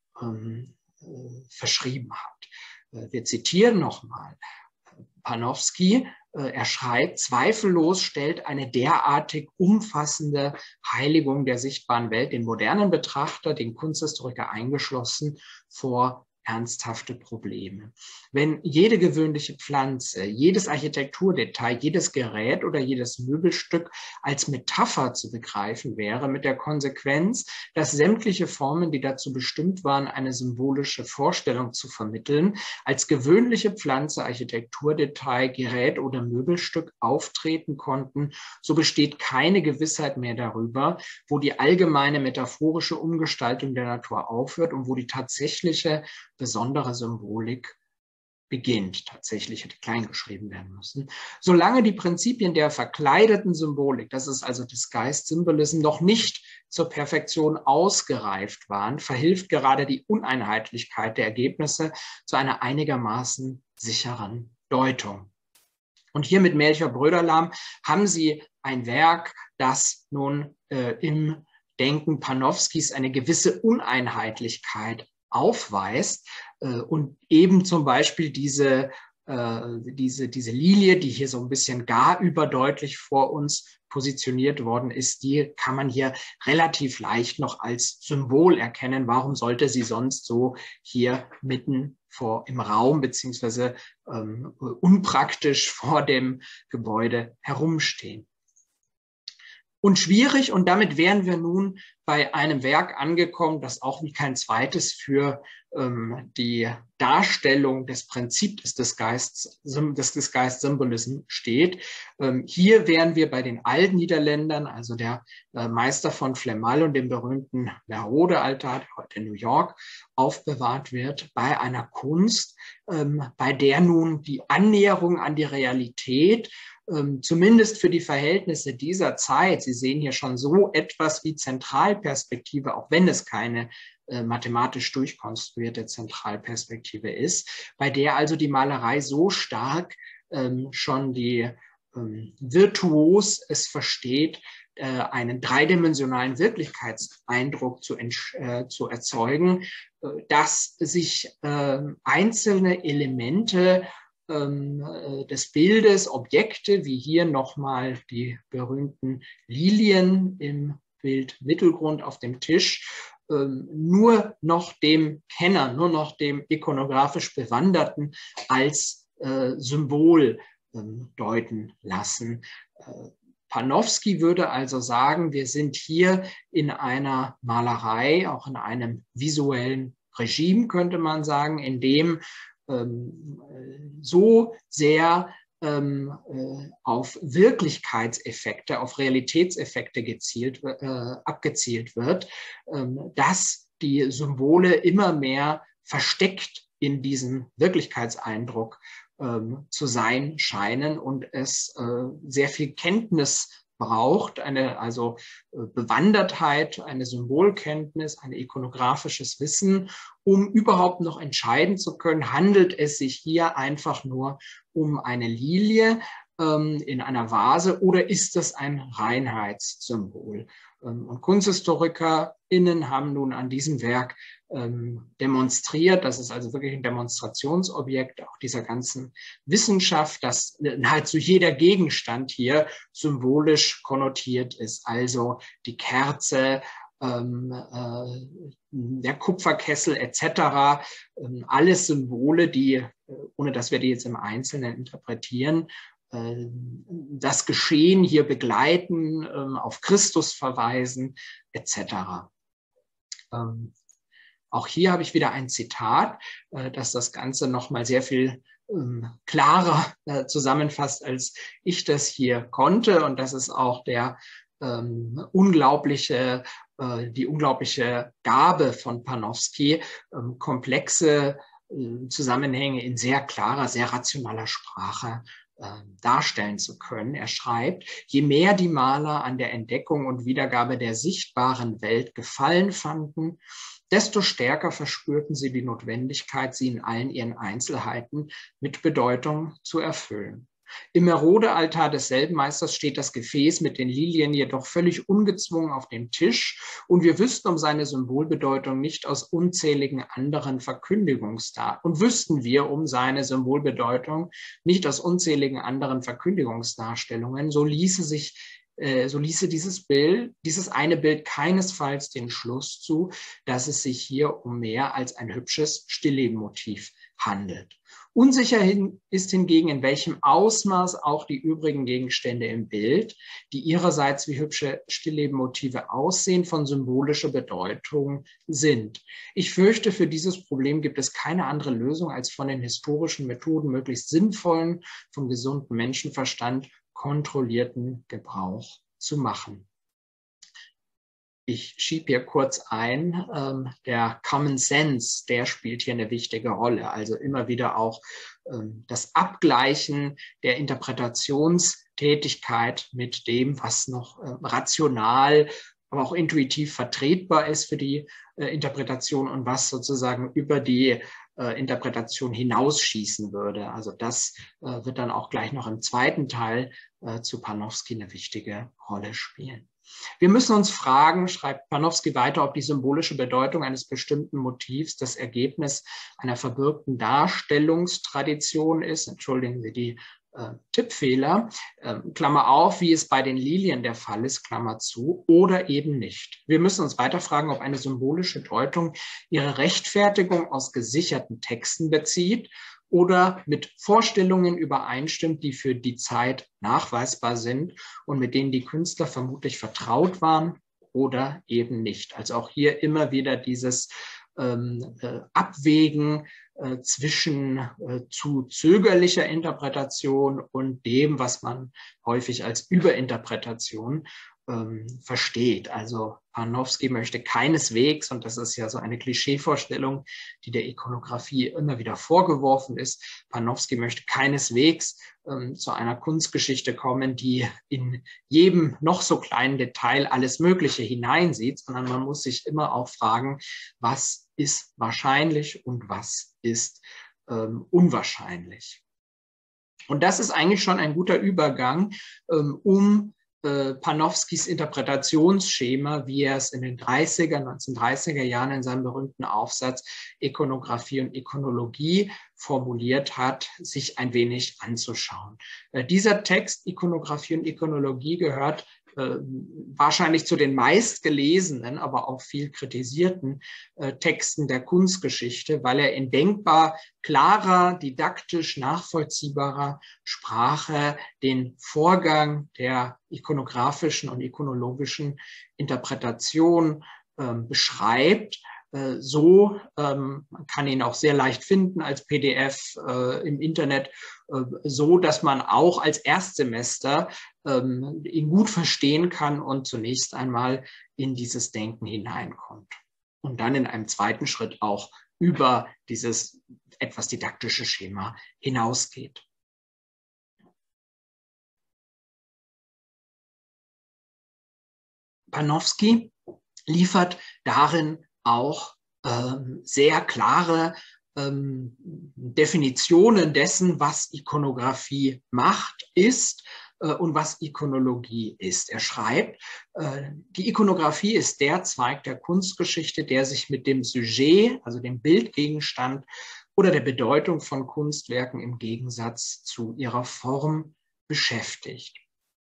verschrieben hat. Wir zitieren nochmal Panofsky. Er schreibt, zweifellos stellt eine derartig umfassende Heiligung der sichtbaren Welt den modernen Betrachter, den Kunsthistoriker eingeschlossen, vor ernsthafte Probleme. Wenn jede gewöhnliche Pflanze, jedes Architekturdetail, jedes Gerät oder jedes Möbelstück als Metapher zu begreifen wäre, mit der Konsequenz, dass sämtliche Formen, die dazu bestimmt waren, eine symbolische Vorstellung zu vermitteln, als gewöhnliche Pflanze, Architekturdetail, Gerät oder Möbelstück auftreten konnten, so besteht keine Gewissheit mehr darüber, wo die allgemeine metaphorische Umgestaltung der Natur aufhört und wo die tatsächliche besondere Symbolik beginnt. Tatsächlich hätte klein geschrieben werden müssen. Solange die Prinzipien der verkleideten Symbolik, das ist also Disguised Symbolism, noch nicht zur Perfektion ausgereift waren, verhilft gerade die Uneinheitlichkeit der Ergebnisse zu einer einigermaßen sicheren Deutung. Und hier mit Melchior Bröderlam haben Sie ein Werk, das nun im Denken Panofskys eine gewisse Uneinheitlichkeit aufweist und eben zum Beispiel diese Lilie, die hier so ein bisschen gar überdeutlich vor uns positioniert worden ist, die kann man hier relativ leicht noch als Symbol erkennen. Warum sollte sie sonst so hier mitten im Raum beziehungsweise unpraktisch vor dem Gebäude herumstehen. Und schwierig, und damit wären wir nun bei einem Werk angekommen, das auch wie kein zweites für die Darstellung des Prinzips des Geist-Symbolism steht. Hier wären wir bei den Altniederländern, also der Meister von Flmery und dem berühmten Merode-Altar, der heute in New York aufbewahrt wird, bei einer Kunst, bei der nun die Annäherung an die Realität zumindest für die Verhältnisse dieser Zeit, Sie sehen hier schon so etwas wie Zentralperspektive, auch wenn es keine mathematisch durchkonstruierte Zentralperspektive ist, bei der also die Malerei so stark schon die virtuos es versteht, einen dreidimensionalen Wirklichkeitseindruck zu erzeugen, dass sich einzelne Elemente des Bildes, Objekte, wie hier nochmal die berühmten Lilien im Bildmittelgrund auf dem Tisch, nur noch dem Kenner, nur noch dem ikonografisch Bewanderten als Symbol deuten lassen. Panofsky würde also sagen, wir sind hier in einer Malerei, auch in einem visuellen Regime, könnte man sagen, in dem so sehr auf Wirklichkeitseffekte, auf Realitätseffekte abgezielt wird, dass die Symbole immer mehr versteckt in diesem Wirklichkeitseindruck zu sein scheinen und es sehr viel Kenntnis braucht, also Bewandertheit, eine Symbolkenntnis, ein ikonografisches Wissen, um überhaupt noch entscheiden zu können, handelt es sich hier einfach nur um eine Lilie in einer Vase oder ist das ein Reinheitssymbol? Und KunsthistorikerInnen haben nun an diesem Werk demonstriert, das ist also wirklich ein Demonstrationsobjekt auch dieser ganzen Wissenschaft, dass nahezu jeder Gegenstand hier symbolisch konnotiert ist. Also die Kerze, der Kupferkessel etc. Alles Symbole, die, ohne dass wir die jetzt im Einzelnen interpretieren, das Geschehen hier begleiten, auf Christus verweisen etc. Auch hier habe ich wieder ein Zitat, das das Ganze nochmal sehr viel klarer zusammenfasst, als ich das hier konnte. Und das ist auch die unglaubliche Gabe von Panofsky, komplexe Zusammenhänge in sehr klarer, sehr rationaler Sprache darstellen zu können. Er schreibt, je mehr die Maler an der Entdeckung und Wiedergabe der sichtbaren Welt Gefallen fanden, desto stärker verspürten sie die Notwendigkeit, sie in allen ihren Einzelheiten mit Bedeutung zu erfüllen. Im Merode-Altar desselben Meisters steht das Gefäß mit den Lilien jedoch völlig ungezwungen auf dem Tisch und wir wüssten um seine Symbolbedeutung nicht aus unzähligen anderen Verkündigungsdarstellungen, so ließe dieses eine Bild keinesfalls den Schluss zu, dass es sich hier um mehr als ein hübsches Stilllebenmotiv handelt. Unsicher ist hingegen, in welchem Ausmaß auch die übrigen Gegenstände im Bild, die ihrerseits wie hübsche Stilllebenmotive aussehen, von symbolischer Bedeutung sind. Ich fürchte, für dieses Problem gibt es keine andere Lösung, als von den historischen Methoden möglichst sinnvollen, vom gesunden Menschenverstand kontrollierten Gebrauch zu machen. Ich schiebe hier kurz ein, der Common Sense, der spielt hier eine wichtige Rolle. Also immer wieder auch das Abgleichen der Interpretationstätigkeit mit dem, was noch rational, aber auch intuitiv vertretbar ist für die Interpretation und was sozusagen über die Interpretation hinausschießen würde. Also das wird dann auch gleich noch im zweiten Teil zu Panofsky eine wichtige Rolle spielen. Wir müssen uns fragen, schreibt Panofsky weiter, ob die symbolische Bedeutung eines bestimmten Motivs das Ergebnis einer verbürgten Darstellungstradition ist. Entschuldigen Sie die Tippfehler, Klammer auf, wie es bei den Lilien der Fall ist, Klammer zu, oder eben nicht. Wir müssen uns weiter fragen, ob eine symbolische Deutung ihre Rechtfertigung aus gesicherten Texten bezieht oder mit Vorstellungen übereinstimmt, die für die Zeit nachweisbar sind und mit denen die Künstler vermutlich vertraut waren oder eben nicht. Also auch hier immer wieder dieses Abwägen zwischen zu zögerlicher Interpretation und dem, was man häufig als Überinterpretation versteht. Also Panofsky möchte keineswegs, und das ist ja so eine Klischeevorstellung, die der Ikonografie immer wieder vorgeworfen ist, Panofsky möchte keineswegs zu einer Kunstgeschichte kommen, die in jedem noch so kleinen Detail alles Mögliche hineinsieht, sondern man muss sich immer auch fragen, was ist wahrscheinlich und was ist unwahrscheinlich. Und das ist eigentlich schon ein guter Übergang, um Panofskys Interpretationsschema, wie er es in den 1930er Jahren in seinem berühmten Aufsatz Ikonographie und Ikonologie formuliert hat, sich ein wenig anzuschauen. Dieser Text Ikonographie und Ikonologie gehört wahrscheinlich zu den meistgelesenen, aber auch viel kritisierten Texten der Kunstgeschichte, weil er in denkbar klarer, didaktisch nachvollziehbarer Sprache den Vorgang der ikonografischen und ikonologischen Interpretation beschreibt. Man kann ihn auch sehr leicht finden als PDF im Internet, so dass man auch als Erstsemester ihn gut verstehen kann und zunächst einmal in dieses Denken hineinkommt. Und dann in einem zweiten Schritt auch über dieses etwas didaktische Schema hinausgeht. Panofsky liefert darin auch sehr klare Definitionen dessen, was Ikonographie macht, ist und was Ikonologie ist. Er schreibt, die Ikonographie ist der Zweig der Kunstgeschichte, der sich mit dem Sujet, also dem Bildgegenstand oder der Bedeutung von Kunstwerken im Gegensatz zu ihrer Form beschäftigt.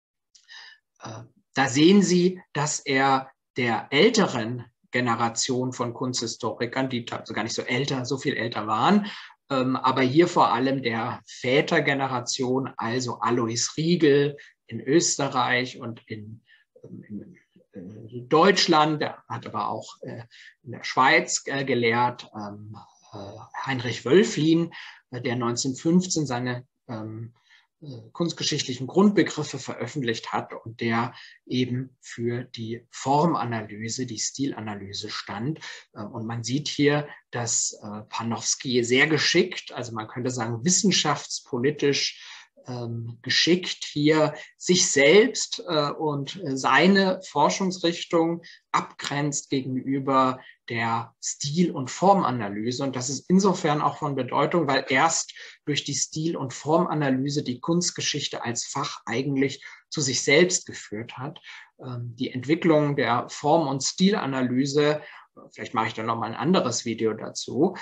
Da sehen Sie, dass er der älteren Generation von Kunsthistorikern, die also gar nicht so viel älter waren, aber hier vor allem der Vätergeneration, also Alois Riegel in Österreich und in Deutschland, der hat aber auch in der Schweiz gelehrt, Heinrich Wölfflin, der 1915 seine kunstgeschichtlichen Grundbegriffe veröffentlicht hat und der eben für die Formanalyse, die Stilanalyse stand. Und man sieht hier, dass Panofsky sehr geschickt, also man könnte sagen wissenschaftspolitisch geschickt, hier sich selbst und seine Forschungsrichtung abgrenzt gegenüber der Stil- und Formanalyse. Und das ist insofern auch von Bedeutung, weil erst durch die Stil- und Formanalyse die Kunstgeschichte als Fach eigentlich zu sich selbst geführt hat. Die Entwicklung der Form- und Stilanalyse, vielleicht mache ich dann noch mal ein anderes Video dazu,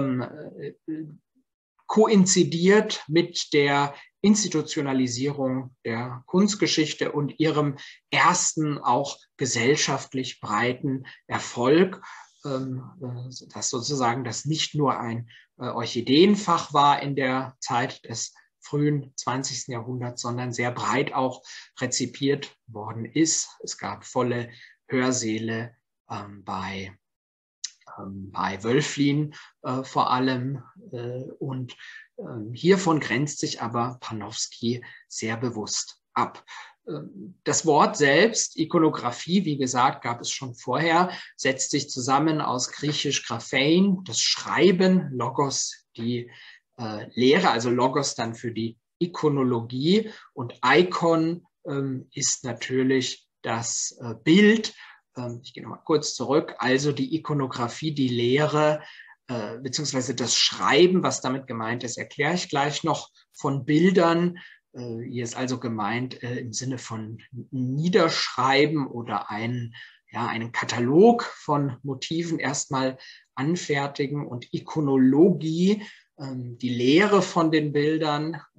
koinzidiert mit der Institutionalisierung der Kunstgeschichte und ihrem ersten auch gesellschaftlich breiten Erfolg, dass sozusagen das nicht nur ein Orchideenfach war in der Zeit des frühen 20. Jahrhunderts, sondern sehr breit auch rezipiert worden ist. Es gab volle Hörsäle bei Wölfflin vor allem. Und hiervon grenzt sich aber Panofsky sehr bewusst ab. Das Wort selbst, Ikonographie, wie gesagt, gab es schon vorher, setzt sich zusammen aus griechisch Graphein, das Schreiben, Logos, die Lehre, also Logos dann für die Ikonologie und Ikon ist natürlich das Bild. Ich gehe nochmal kurz zurück. Also die Ikonographie, die Lehre beziehungsweise das Schreiben, was damit gemeint ist, erkläre ich gleich noch, von Bildern. Hier ist also gemeint im Sinne von Niederschreiben oder einen Katalog von Motiven erstmal anfertigen und Ikonologie, die Lehre von den Bildern,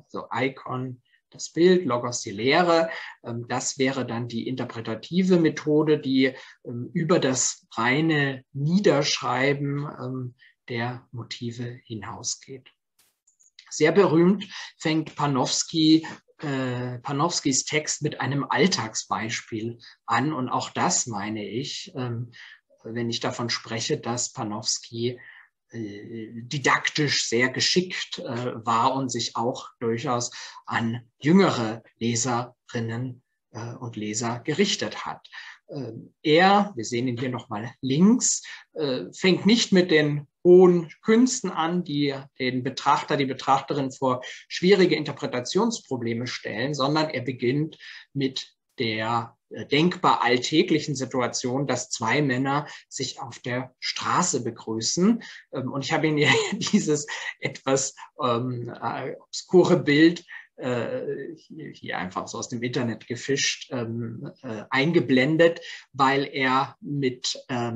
so Icon, das Bild, Logos die Lehre. Das wäre dann die interpretative Methode, die über das reine Niederschreiben der Motive hinausgeht. Sehr berühmt fängt Panofsky Panofskys Text mit einem Alltagsbeispiel an. Und auch das meine ich, wenn ich davon spreche, dass Panofsky didaktisch sehr geschickt war und sich auch durchaus an jüngere Leserinnen und Leser gerichtet hat. Wir sehen ihn hier nochmal links, fängt nicht mit den hohen Künsten an, die den Betrachter, die Betrachterin vor schwierige Interpretationsprobleme stellen, sondern er beginnt mit der denkbar alltäglichen Situation, dass zwei Männer sich auf der Straße begrüßen. Und ich habe Ihnen dieses etwas obskure Bild hier einfach so aus dem Internet gefischt, eingeblendet, weil er mit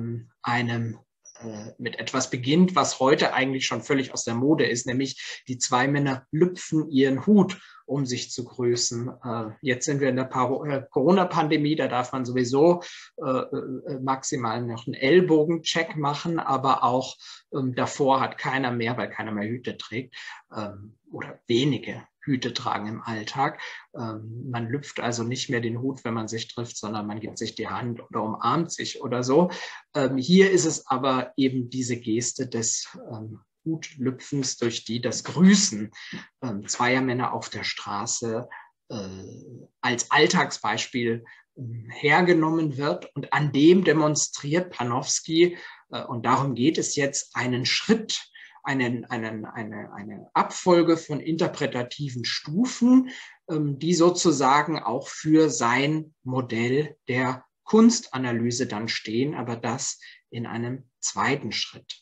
etwas beginnt, was heute eigentlich schon völlig aus der Mode ist, nämlich die zwei Männer lüpfen ihren Hut, um sich zu grüßen. Jetzt sind wir in der Corona-Pandemie, da darf man sowieso maximal noch einen Ellbogencheck machen, aber auch davor hat keiner mehr, weil keiner mehr Hüte trägt oder wenige Hüte tragen im Alltag. Man lüpft also nicht mehr den Hut, wenn man sich trifft, sondern man gibt sich die Hand oder umarmt sich oder so. Hier ist es aber eben diese Geste des Hutlüpfens, durch die das Grüßen zweier Männer auf der Straße als Alltagsbeispiel hergenommen wird. Und an dem demonstriert Panofsky, und darum geht es jetzt, einen Schritt, eine Abfolge von interpretativen Stufen, die sozusagen auch für sein Modell der Kunstanalyse dann stehen, aber das in einem zweiten Schritt.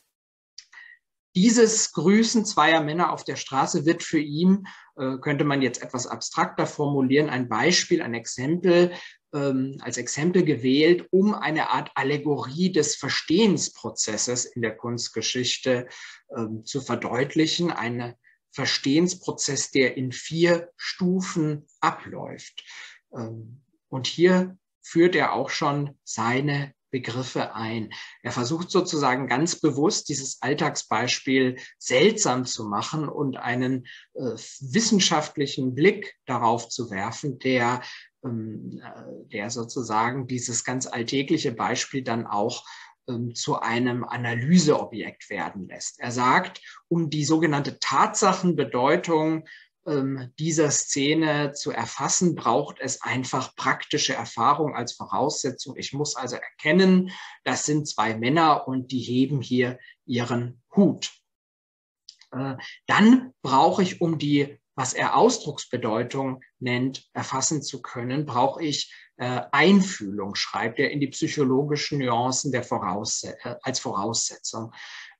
Dieses Grüßen zweier Männer auf der Straße wird für ihn, könnte man jetzt etwas abstrakter formulieren, ein Beispiel, ein Exempel, als Exempel gewählt, um eine Art Allegorie des Verstehensprozesses in der Kunstgeschichte zu verdeutlichen. Ein Verstehensprozess, der in 4 Stufen abläuft. Und hier führt er auch schon seine Begriffe ein. Er versucht sozusagen ganz bewusst, dieses Alltagsbeispiel seltsam zu machen und einen wissenschaftlichen Blick darauf zu werfen, der sozusagen dieses ganz alltägliche Beispiel dann auch zu einem Analyseobjekt werden lässt. Er sagt, um die sogenannte Tatsachenbedeutung dieser Szene zu erfassen, braucht es einfach praktische Erfahrung als Voraussetzung. Ich muss also erkennen, das sind zwei Männer und die heben hier ihren Hut. Dann brauche ich, um die, was er Ausdrucksbedeutung nennt, erfassen zu können, brauche ich Einfühlung, schreibt er, in die psychologischen Nuancen der als Voraussetzung.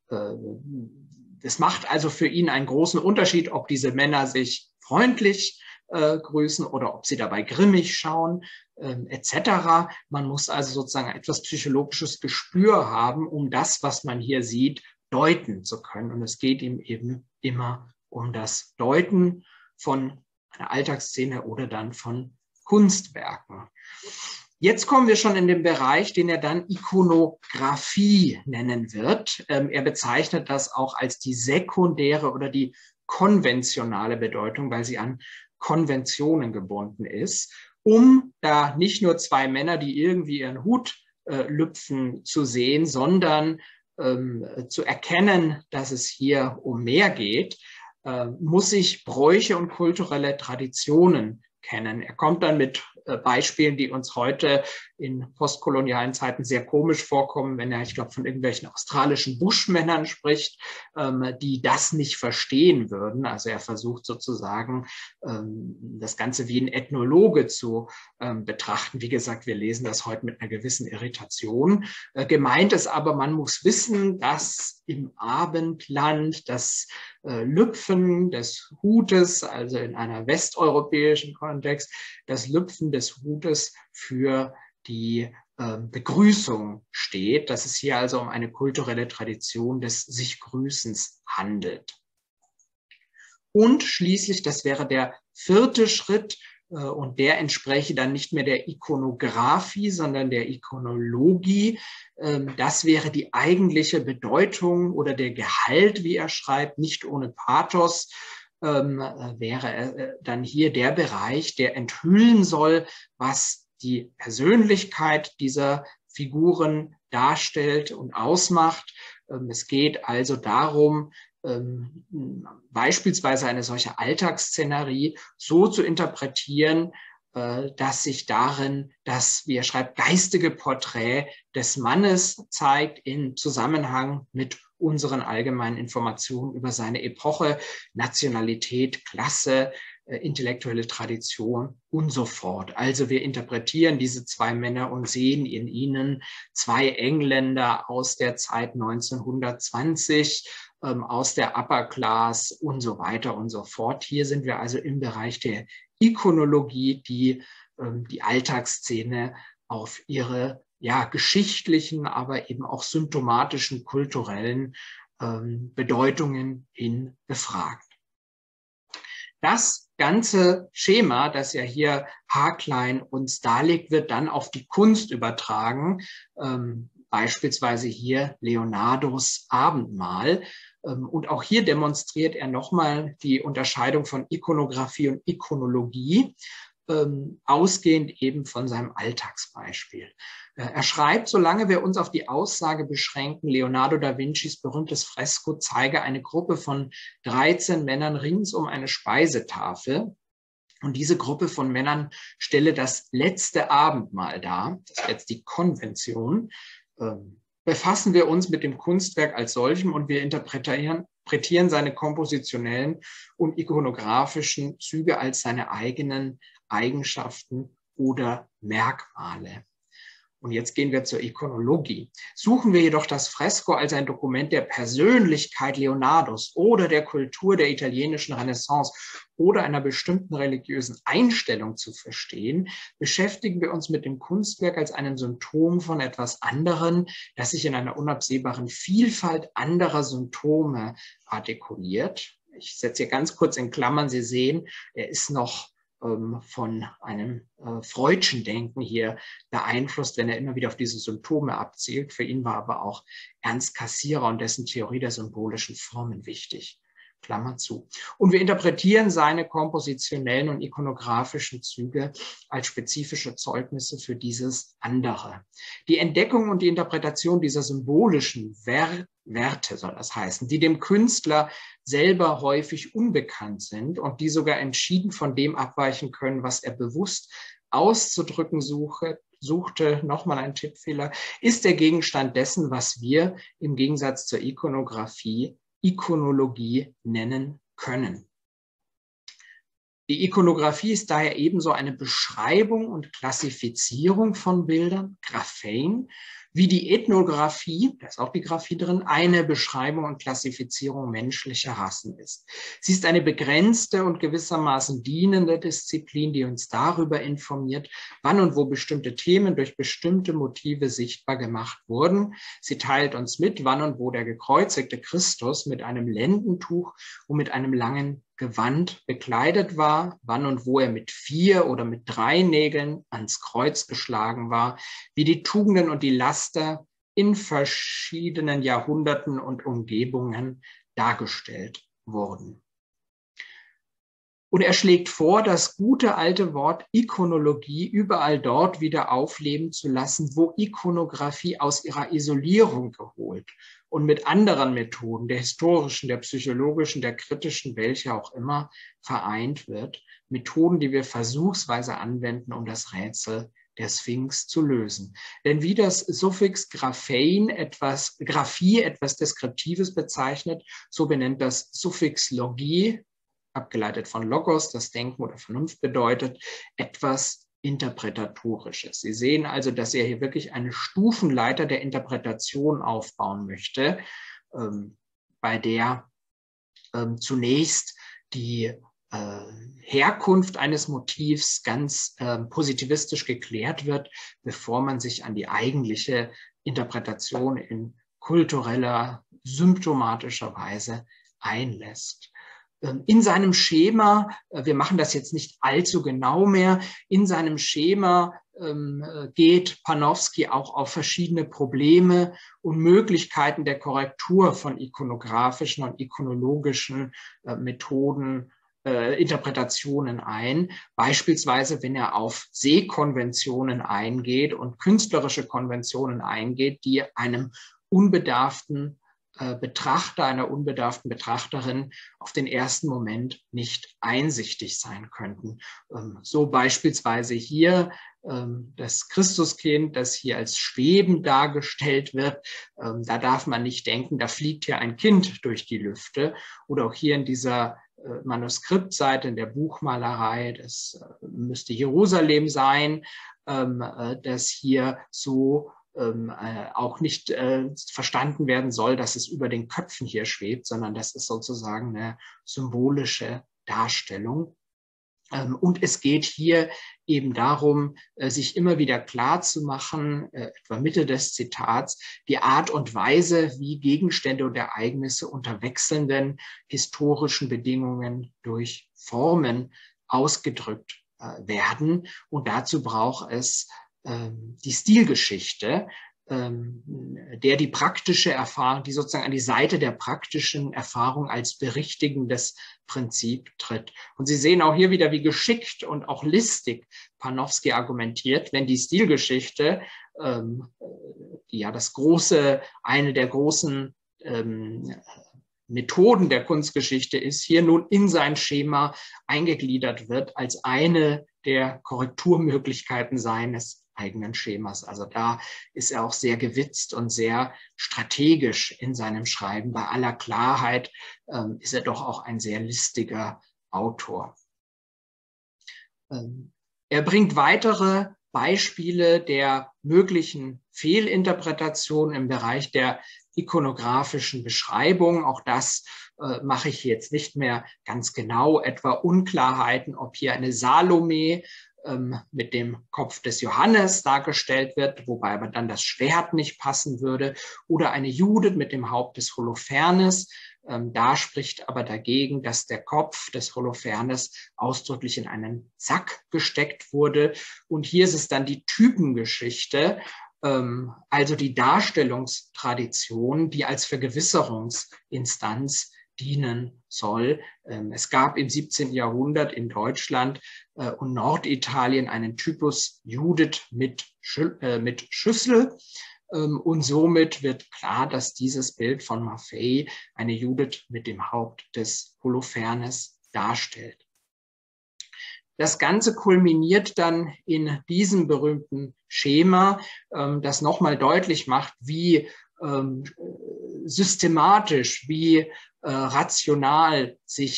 Es macht also für ihn einen großen Unterschied, ob diese Männer sich freundlich grüßen oder ob sie dabei grimmig schauen, etc. Man muss also sozusagen etwas psychologisches Gespür haben, um das, was man hier sieht, deuten zu können. Und es geht ihm eben immer um das Deuten von einer Alltagsszene oder dann von Kunstwerken. Jetzt kommen wir schon in den Bereich, den er dann Ikonographie nennen wird. Er bezeichnet das auch als die sekundäre oder die konventionale Bedeutung, weil sie an Konventionen gebunden ist, um da nicht nur zwei Männer, die irgendwie ihren Hut lüpfen, zu sehen, sondern zu erkennen, dass es hier um mehr geht, muss ich Bräuche und kulturelle Traditionen kennen. Er kommt dann mit Beispielen, die uns heute in postkolonialen Zeiten sehr komisch vorkommen, wenn er, ich glaube, von irgendwelchen australischen Buschmännern spricht, die das nicht verstehen würden. Also er versucht sozusagen, das Ganze wie ein Ethnologe zu betrachten. Wie gesagt, wir lesen das heute mit einer gewissen Irritation. Gemeint ist aber, man muss wissen, dass im Abendland das Lüpfen des Hutes, also in einer westeuropäischen Kontext, das Lüpfen des Hutes für die Begrüßung steht, dass es hier also um eine kulturelle Tradition des Sich-Grüßens handelt. Und schließlich, das wäre der vierte Schritt, und der entspräche dann nicht mehr der Ikonographie, sondern der Ikonologie. Das wäre die eigentliche Bedeutung oder der Gehalt, wie er schreibt, nicht ohne Pathos, wäre dann hier der Bereich, der enthüllen soll, was die Persönlichkeit dieser Figuren darstellt und ausmacht. Es geht also darum, beispielsweise eine solche Alltagsszenerie so zu interpretieren, dass sich darin das, wie er schreibt, geistige Porträt des Mannes zeigt in Zusammenhang mit unseren allgemeinen Informationen über seine Epoche, Nationalität, Klasse, intellektuelle Tradition und so fort. Also wir interpretieren diese zwei Männer und sehen in ihnen zwei Engländer aus der Zeit 1920, aus der Upper Class und so weiter und so fort. Hier sind wir also im Bereich der Ikonologie, die die Alltagsszene auf ihre geschichtlichen, aber eben auch symptomatischen, kulturellen Bedeutungen hin befragt. Das ganze Schema, das ja hier haarklein uns darlegt, wird dann auf die Kunst übertragen, beispielsweise hier Leonardos Abendmahl. Und auch hier demonstriert er nochmal die Unterscheidung von Ikonographie und Ikonologie, ausgehend eben von seinem Alltagsbeispiel. Er schreibt, solange wir uns auf die Aussage beschränken, Leonardo da Vincis berühmtes Fresko zeige eine Gruppe von 13 Männern rings um eine Speisetafel. Und diese Gruppe von Männern stelle das letzte Abendmahl dar. Das ist jetzt die Konvention. Befassen wir uns mit dem Kunstwerk als solchem und wir interpretieren seine kompositionellen und ikonografischen Züge als seine eigenen Eigenschaften oder Merkmale. Und jetzt gehen wir zur Ikonologie. Suchen wir jedoch das Fresko als ein Dokument der Persönlichkeit Leonardos oder der Kultur der italienischen Renaissance oder einer bestimmten religiösen Einstellung zu verstehen, beschäftigen wir uns mit dem Kunstwerk als einem Symptom von etwas anderem, das sich in einer unabsehbaren Vielfalt anderer Symptome artikuliert. Ich setze hier ganz kurz in Klammern, Sie sehen, er ist noch von einem Freudschen Denken hier beeinflusst, wenn er immer wieder auf diese Symptome abzielt. Für ihn war aber auch Ernst Cassirer und dessen Theorie der symbolischen Formen wichtig. Klammer zu. Und wir interpretieren seine kompositionellen und ikonografischen Züge als spezifische Zeugnisse für dieses andere. Die Entdeckung und die Interpretation dieser symbolischen Werte, soll das heißen, die dem Künstler selber häufig unbekannt sind und die sogar entschieden von dem abweichen können, was er bewusst auszudrücken suchte, nochmal ein Tippfehler, ist der Gegenstand dessen, was wir im Gegensatz zur Ikonographie Ikonologie nennen können. Die Ikonographie ist daher ebenso eine Beschreibung und Klassifizierung von Bildern, Graphein, wie die Ethnographie, da ist auch die Graphie drin, eine Beschreibung und Klassifizierung menschlicher Rassen ist. Sie ist eine begrenzte und gewissermaßen dienende Disziplin, die uns darüber informiert, wann und wo bestimmte Themen durch bestimmte Motive sichtbar gemacht wurden. Sie teilt uns mit, wann und wo der gekreuzigte Christus mit einem Lendentuch und mit einem langen Gewand bekleidet war, wann und wo er mit 4 oder mit 3 Nägeln ans Kreuz geschlagen war, wie die Tugenden und die Laster in verschiedenen Jahrhunderten und Umgebungen dargestellt wurden. Und er schlägt vor, das gute alte Wort Ikonologie überall dort wieder aufleben zu lassen, wo Ikonographie aus ihrer Isolierung geholt und mit anderen Methoden, der historischen, der psychologischen, der kritischen, welche auch immer, vereint wird. Methoden, die wir versuchsweise anwenden, um das Rätsel der Sphinx zu lösen. Denn wie das Suffix Graphein Graphie etwas Deskriptives bezeichnet, so benennt das Suffix Logie, abgeleitet von Logos, das Denken oder Vernunft bedeutet, etwas Interpretatorisches. Sie sehen also, dass er hier wirklich eine Stufenleiter der Interpretation aufbauen möchte, bei der zunächst die Herkunft eines Motivs ganz positivistisch geklärt wird, bevor man sich an die eigentliche Interpretation in kultureller, symptomatischer Weise einlässt. In seinem Schema, wir machen das jetzt nicht allzu genau mehr, in seinem Schema geht Panofsky auch auf verschiedene Probleme und Möglichkeiten der Korrektur von ikonografischen und ikonologischen Methoden, Interpretationen ein. Beispielsweise, wenn er auf Sehkonventionen eingeht und künstlerische Konventionen eingeht, die einem unbedarften Betrachter, einer unbedarften Betrachterin auf den ersten Moment nicht einsichtig sein könnten. So beispielsweise hier das Christuskind, das hier als schwebend dargestellt wird. Da darf man nicht denken, da fliegt hier ein Kind durch die Lüfte. Oder auch hier in dieser Manuskriptseite, in der Buchmalerei, das müsste Jerusalem sein, das hier so auch nicht verstanden werden soll, dass es über den Köpfen hier schwebt, sondern das ist sozusagen eine symbolische Darstellung. Und es geht hier eben darum, sich immer wieder klar zu machen, etwa Mitte des Zitats, die Art und Weise, wie Gegenstände und Ereignisse unter wechselnden historischen Bedingungen durch Formen ausgedrückt werden. Und dazu braucht es die Stilgeschichte, der die praktische Erfahrung, die sozusagen an die Seite der praktischen Erfahrung als berichtigendes Prinzip tritt. Und Sie sehen auch hier wieder, wie geschickt und auch listig Panofsky argumentiert, wenn die Stilgeschichte, die ja eine der großen Methoden der Kunstgeschichte ist, hier nun in sein Schema eingegliedert wird als eine der Korrekturmöglichkeiten seines eigenen Schemas. Also da ist er auch sehr gewitzt und sehr strategisch in seinem Schreiben. Bei aller Klarheit ist er doch auch ein sehr listiger Autor. Er bringt weitere Beispiele der möglichen Fehlinterpretation im Bereich der ikonografischen Beschreibung. Auch das mache ich jetzt nicht mehr ganz genau. Etwa Unklarheiten, ob hier eine Salome mit dem Kopf des Johannes dargestellt wird, wobei aber dann das Schwert nicht passen würde, oder eine Judith mit dem Haupt des Holofernes. Da spricht aber dagegen, dass der Kopf des Holofernes ausdrücklich in einen Sack gesteckt wurde. Und hier ist es dann die Typengeschichte, also die Darstellungstradition, die als Vergewisserungsinstanz dienen soll. Es gab im 17. Jahrhundert in Deutschland und Norditalien einen Typus Judith mit Schüssel. Und somit wird klar, dass dieses Bild von Maffei eine Judith mit dem Haupt des Holofernes darstellt. Das Ganze kulminiert dann in diesem berühmten Schema, das nochmal deutlich macht, wie systematisch, wie rational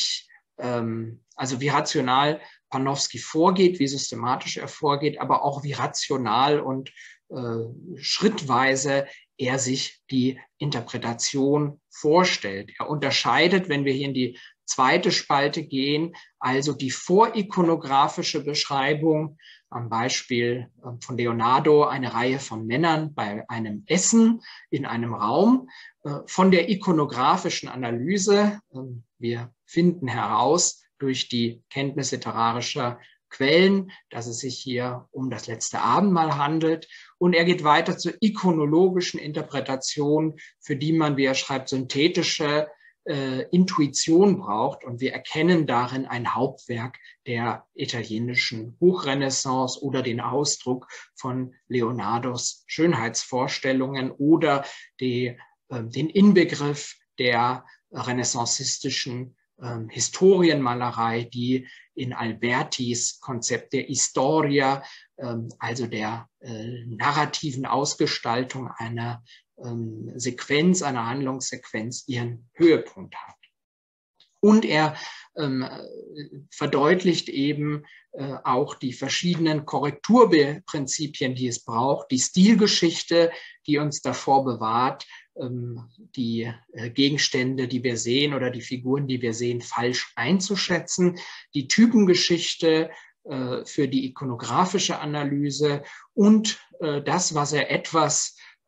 wie rational Panofsky vorgeht, wie systematisch er vorgeht, aber auch wie rational und schrittweise er sich die Interpretation vorstellt. Er unterscheidet, wenn wir hier in die zweite Spalte gehen, also die vorikonografische Beschreibung, am Beispiel von Leonardo, eine Reihe von Männern bei einem Essen in einem Raum, von der ikonografischen Analyse. Wir finden heraus durch die Kenntnis literarischer Quellen, dass es sich hier um das letzte Abendmahl handelt. Und er geht weiter zur ikonologischen Interpretation, für die man, wie er schreibt, synthetische Intuition braucht. Und wir erkennen darin ein Hauptwerk der italienischen Hochrenaissance oder den Ausdruck von Leonardos Schönheitsvorstellungen oder den Inbegriff der renaissancistischen Historienmalerei, die in Albertis Konzept der Historia, also der narrativen Ausgestaltung einer Sequenz, einer Handlungssequenz, ihren Höhepunkt hat. Und er verdeutlicht eben auch die verschiedenen Korrekturprinzipien, die es braucht, die Stilgeschichte, die uns davor bewahrt, die Gegenstände, die wir sehen oder die Figuren, die wir sehen, falsch einzuschätzen, die Typengeschichte für die ikonografische Analyse und das, was er etwas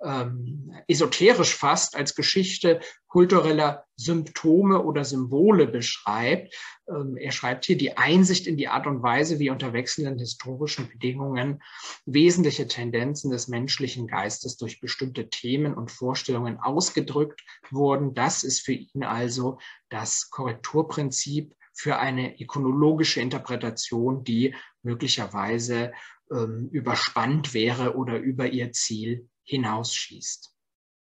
esoterisch fast als Geschichte kultureller Symptome oder Symbole beschreibt. Er schreibt hier die Einsicht in die Art und Weise, wie unter wechselnden historischen Bedingungen wesentliche Tendenzen des menschlichen Geistes durch bestimmte Themen und Vorstellungen ausgedrückt wurden. Das ist für ihn also das Korrekturprinzip für eine ikonologische Interpretation, die möglicherweise überspannt wäre oder über ihr Ziel hinausschießt.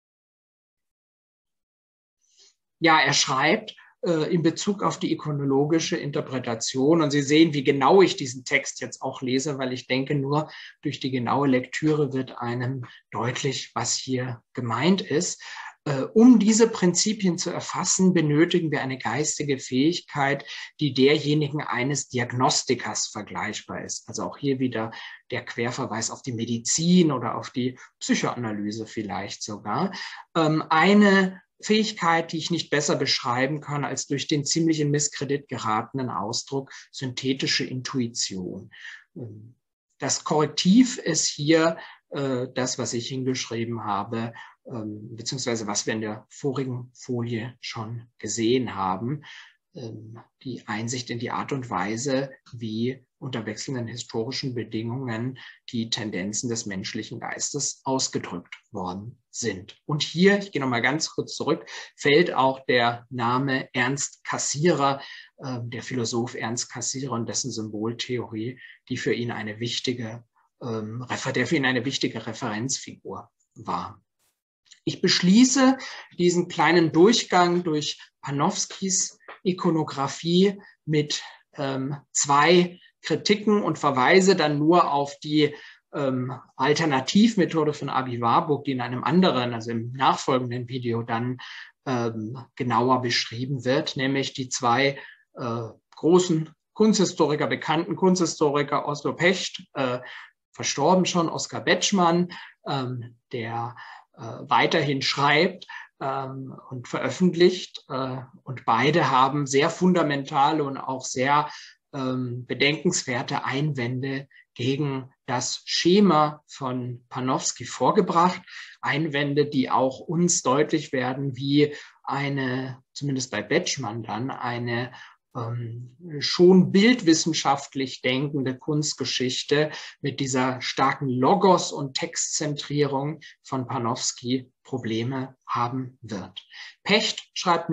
Ja, er schreibt in Bezug auf die ikonologische Interpretation, und Sie sehen, wie genau ich diesen Text jetzt auch lese, weil ich denke, nur durch die genaue Lektüre wird einem deutlich, was hier gemeint ist. Um diese Prinzipien zu erfassen, benötigen wir eine geistige Fähigkeit, die derjenigen eines Diagnostikers vergleichbar ist. Also auch hier wieder der Querverweis auf die Medizin oder auf die Psychoanalyse vielleicht sogar. Eine Fähigkeit, die ich nicht besser beschreiben kann, als durch den ziemlich in Misskredit geratenen Ausdruck synthetische Intuition. Das Korrektiv ist hier das, was ich hingeschrieben habe, beziehungsweise was wir in der vorigen Folie schon gesehen haben, die Einsicht in die Art und Weise, wie unter wechselnden historischen Bedingungen die Tendenzen des menschlichen Geistes ausgedrückt worden sind. Und hier, ich gehe noch mal ganz kurz zurück, fällt auch der Name Ernst Cassirer, der Philosoph Ernst Cassirer und dessen Symboltheorie, die für ihn eine wichtige Referenzfigur war. Ich beschließe diesen kleinen Durchgang durch Panofskis Ikonographie mit zwei Kritiken und verweise dann nur auf die Alternativmethode von Aby Warburg, die in einem anderen, also im nachfolgenden Video dann genauer beschrieben wird, nämlich die zwei großen Kunsthistoriker, bekannten Kunsthistoriker Oslo Pecht, verstorben schon, Oskar Betschmann, der weiterhin schreibt und veröffentlicht. Und beide haben sehr fundamentale und auch sehr bedenkenswerte Einwände gegen das Schema von Panofsky vorgebracht. Einwände, die auch uns deutlich werden, wie eine, zumindest bei Betschmann dann, eine schon bildwissenschaftlich denkende Kunstgeschichte mit dieser starken Logos- und Textzentrierung von Panofsky Probleme haben wird. Pecht schreibt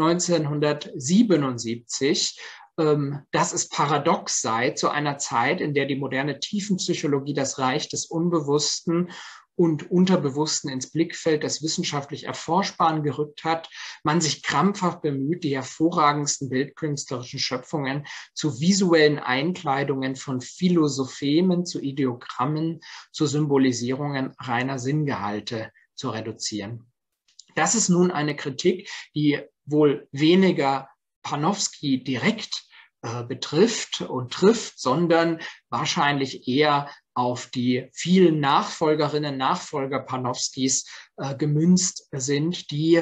1977, dass es paradox sei, zu einer Zeit, in der die moderne Tiefenpsychologie das Reich des Unbewussten und Unterbewussten ins Blickfeld des wissenschaftlich Erforschbaren gerückt hat, man sich krampfhaft bemüht, die hervorragendsten bildkünstlerischen Schöpfungen zu visuellen Einkleidungen von Philosophemen, zu Ideogrammen, zu Symbolisierungen reiner Sinngehalte zu reduzieren. Das ist nun eine Kritik, die wohl weniger Panofsky direkt betrifft und trifft, sondern wahrscheinlich eher auf die vielen Nachfolgerinnen und Nachfolger Panofskys gemünzt sind, die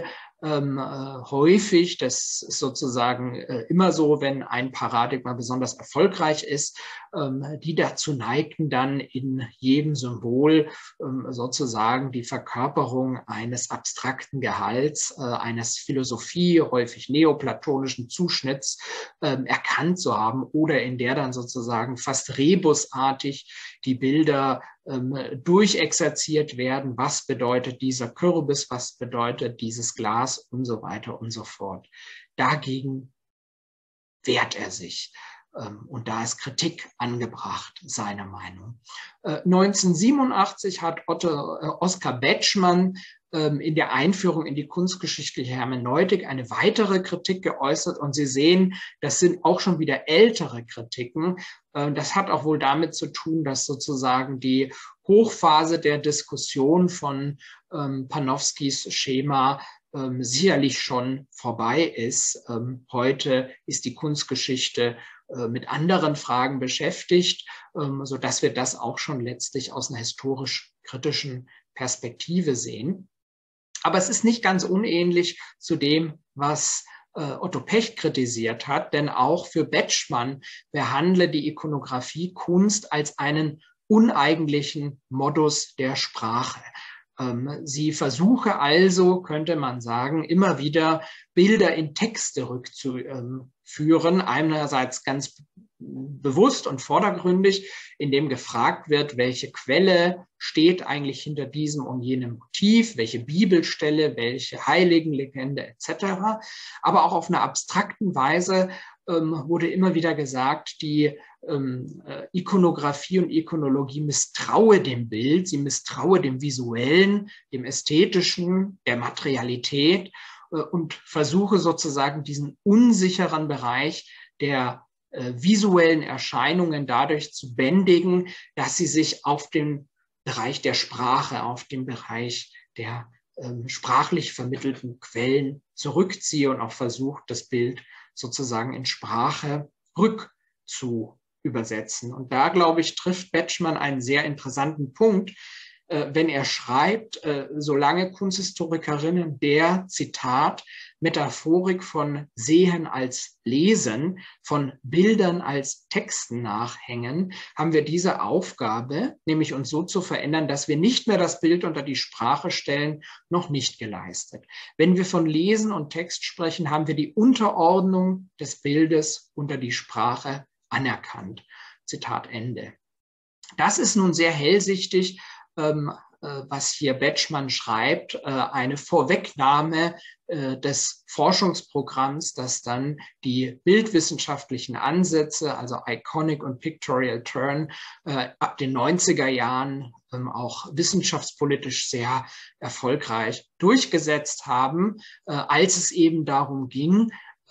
häufig, das ist sozusagen immer so, wenn ein Paradigma besonders erfolgreich ist, die dazu neigten, dann in jedem Symbol sozusagen die Verkörperung eines abstrakten Gehalts, eines Philosophie, häufig neoplatonischen Zuschnitts erkannt zu haben oder in der dann sozusagen fast rebusartig die Bilder durchexerziert werden. Was bedeutet dieser Kürbis? Was bedeutet dieses Glas? Und so weiter und so fort. Dagegen wehrt er sich. Und da ist Kritik angebracht, seiner Meinung. 1987 hat Oskar Betschmann in der Einführung in die kunstgeschichtliche Hermeneutik eine weitere Kritik geäußert. Und Sie sehen, das sind auch schon wieder ältere Kritiken. Das hat auch wohl damit zu tun, dass sozusagen die Hochphase der Diskussion von Panofskys Schema sicherlich schon vorbei ist. Heute ist die Kunstgeschichte mit anderen Fragen beschäftigt, sodass wir das auch schon letztlich aus einer historisch-kritischen Perspektive sehen. Aber es ist nicht ganz unähnlich zu dem, was Otto Pecht kritisiert hat, denn auch für Betschmann behandle die Ikonographie Kunst als einen uneigentlichen Modus der Sprache. Sie versuche also, könnte man sagen, immer wieder Bilder in Texte rückzuführen, einerseits ganz bewusst und vordergründig, indem gefragt wird, welche Quelle steht eigentlich hinter diesem und jenem Motiv, welche Bibelstelle, welche Heiligenlegende etc. Aber auch auf einer abstrakten Weise wurde immer wieder gesagt, die Ikonographie und Ikonologie misstraue dem Bild, sie misstraue dem Visuellen, dem Ästhetischen, der Materialität und versuche sozusagen diesen unsicheren Bereich der visuellen Erscheinungen dadurch zu bändigen, dass sie sich auf den Bereich der Sprache, auf den Bereich der sprachlich vermittelten Quellen zurückziehe und auch versucht, das Bild sozusagen in Sprache rückzu übersetzen. Und da, glaube ich, trifft Betschmann einen sehr interessanten Punkt, wenn er schreibt, solange Kunsthistorikerinnen der, Zitat, Metaphorik von Sehen als Lesen, von Bildern als Texten nachhängen, haben wir diese Aufgabe, nämlich uns so zu verändern, dass wir nicht mehr das Bild unter die Sprache stellen, noch nicht geleistet. Wenn wir von Lesen und Text sprechen, haben wir die Unterordnung des Bildes unter die Sprache anerkannt. Zitat Ende. Das ist nun sehr hellsichtig, was hier Betschmann schreibt, eine Vorwegnahme des Forschungsprogramms, das dann die bildwissenschaftlichen Ansätze, also Iconic und Pictorial Turn, ab den 90er Jahren auch wissenschaftspolitisch sehr erfolgreich durchgesetzt haben, als es eben darum ging,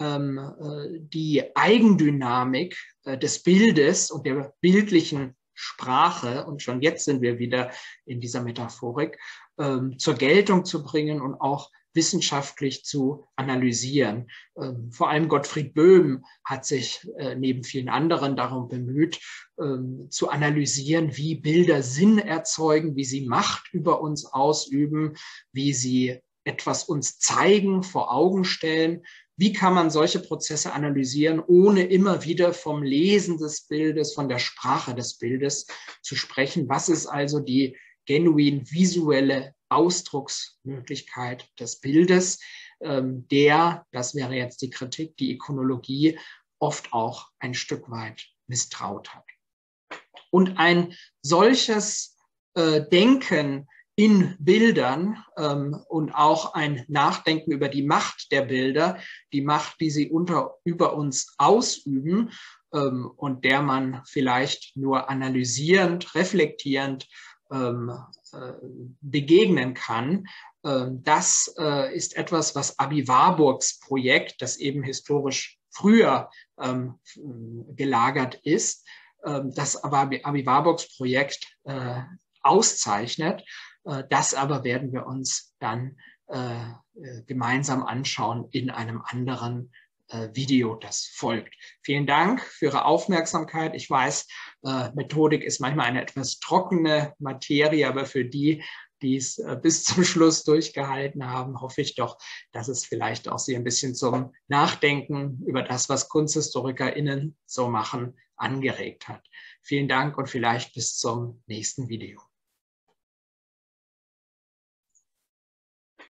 die Eigendynamik des Bildes und der bildlichen Sprache, und schon jetzt sind wir wieder in dieser Metaphorik, zur Geltung zu bringen und auch wissenschaftlich zu analysieren. Vor allem Gottfried Böhm hat sich neben vielen anderen darum bemüht, zu analysieren, wie Bilder Sinn erzeugen, wie sie Macht über uns ausüben, wie sie etwas uns zeigen, vor Augen stellen. Wie kann man solche Prozesse analysieren, ohne immer wieder vom Lesen des Bildes, von der Sprache des Bildes zu sprechen? Was ist also die genuin visuelle Ausdrucksmöglichkeit des Bildes, das wäre jetzt die Kritik, die Ikonologie oft auch ein Stück weit misstraut hat. Und ein solches Denken in Bildern und auch ein Nachdenken über die Macht der Bilder, die Macht, die sie über uns ausüben und der man vielleicht nur analysierend, reflektierend begegnen kann. Das ist etwas, was Abi Warburgs Projekt, das eben historisch früher gelagert ist, das aber Abi Warburgs Projekt auszeichnet. Das aber werden wir uns dann gemeinsam anschauen in einem anderen Video, das folgt. Vielen Dank für Ihre Aufmerksamkeit. Ich weiß, Methodik ist manchmal eine etwas trockene Materie, aber für die, die es bis zum Schluss durchgehalten haben, hoffe ich doch, dass es vielleicht auch Sie ein bisschen zum Nachdenken über das, was KunsthistorikerInnen so machen, angeregt hat. Vielen Dank und vielleicht bis zum nächsten Video.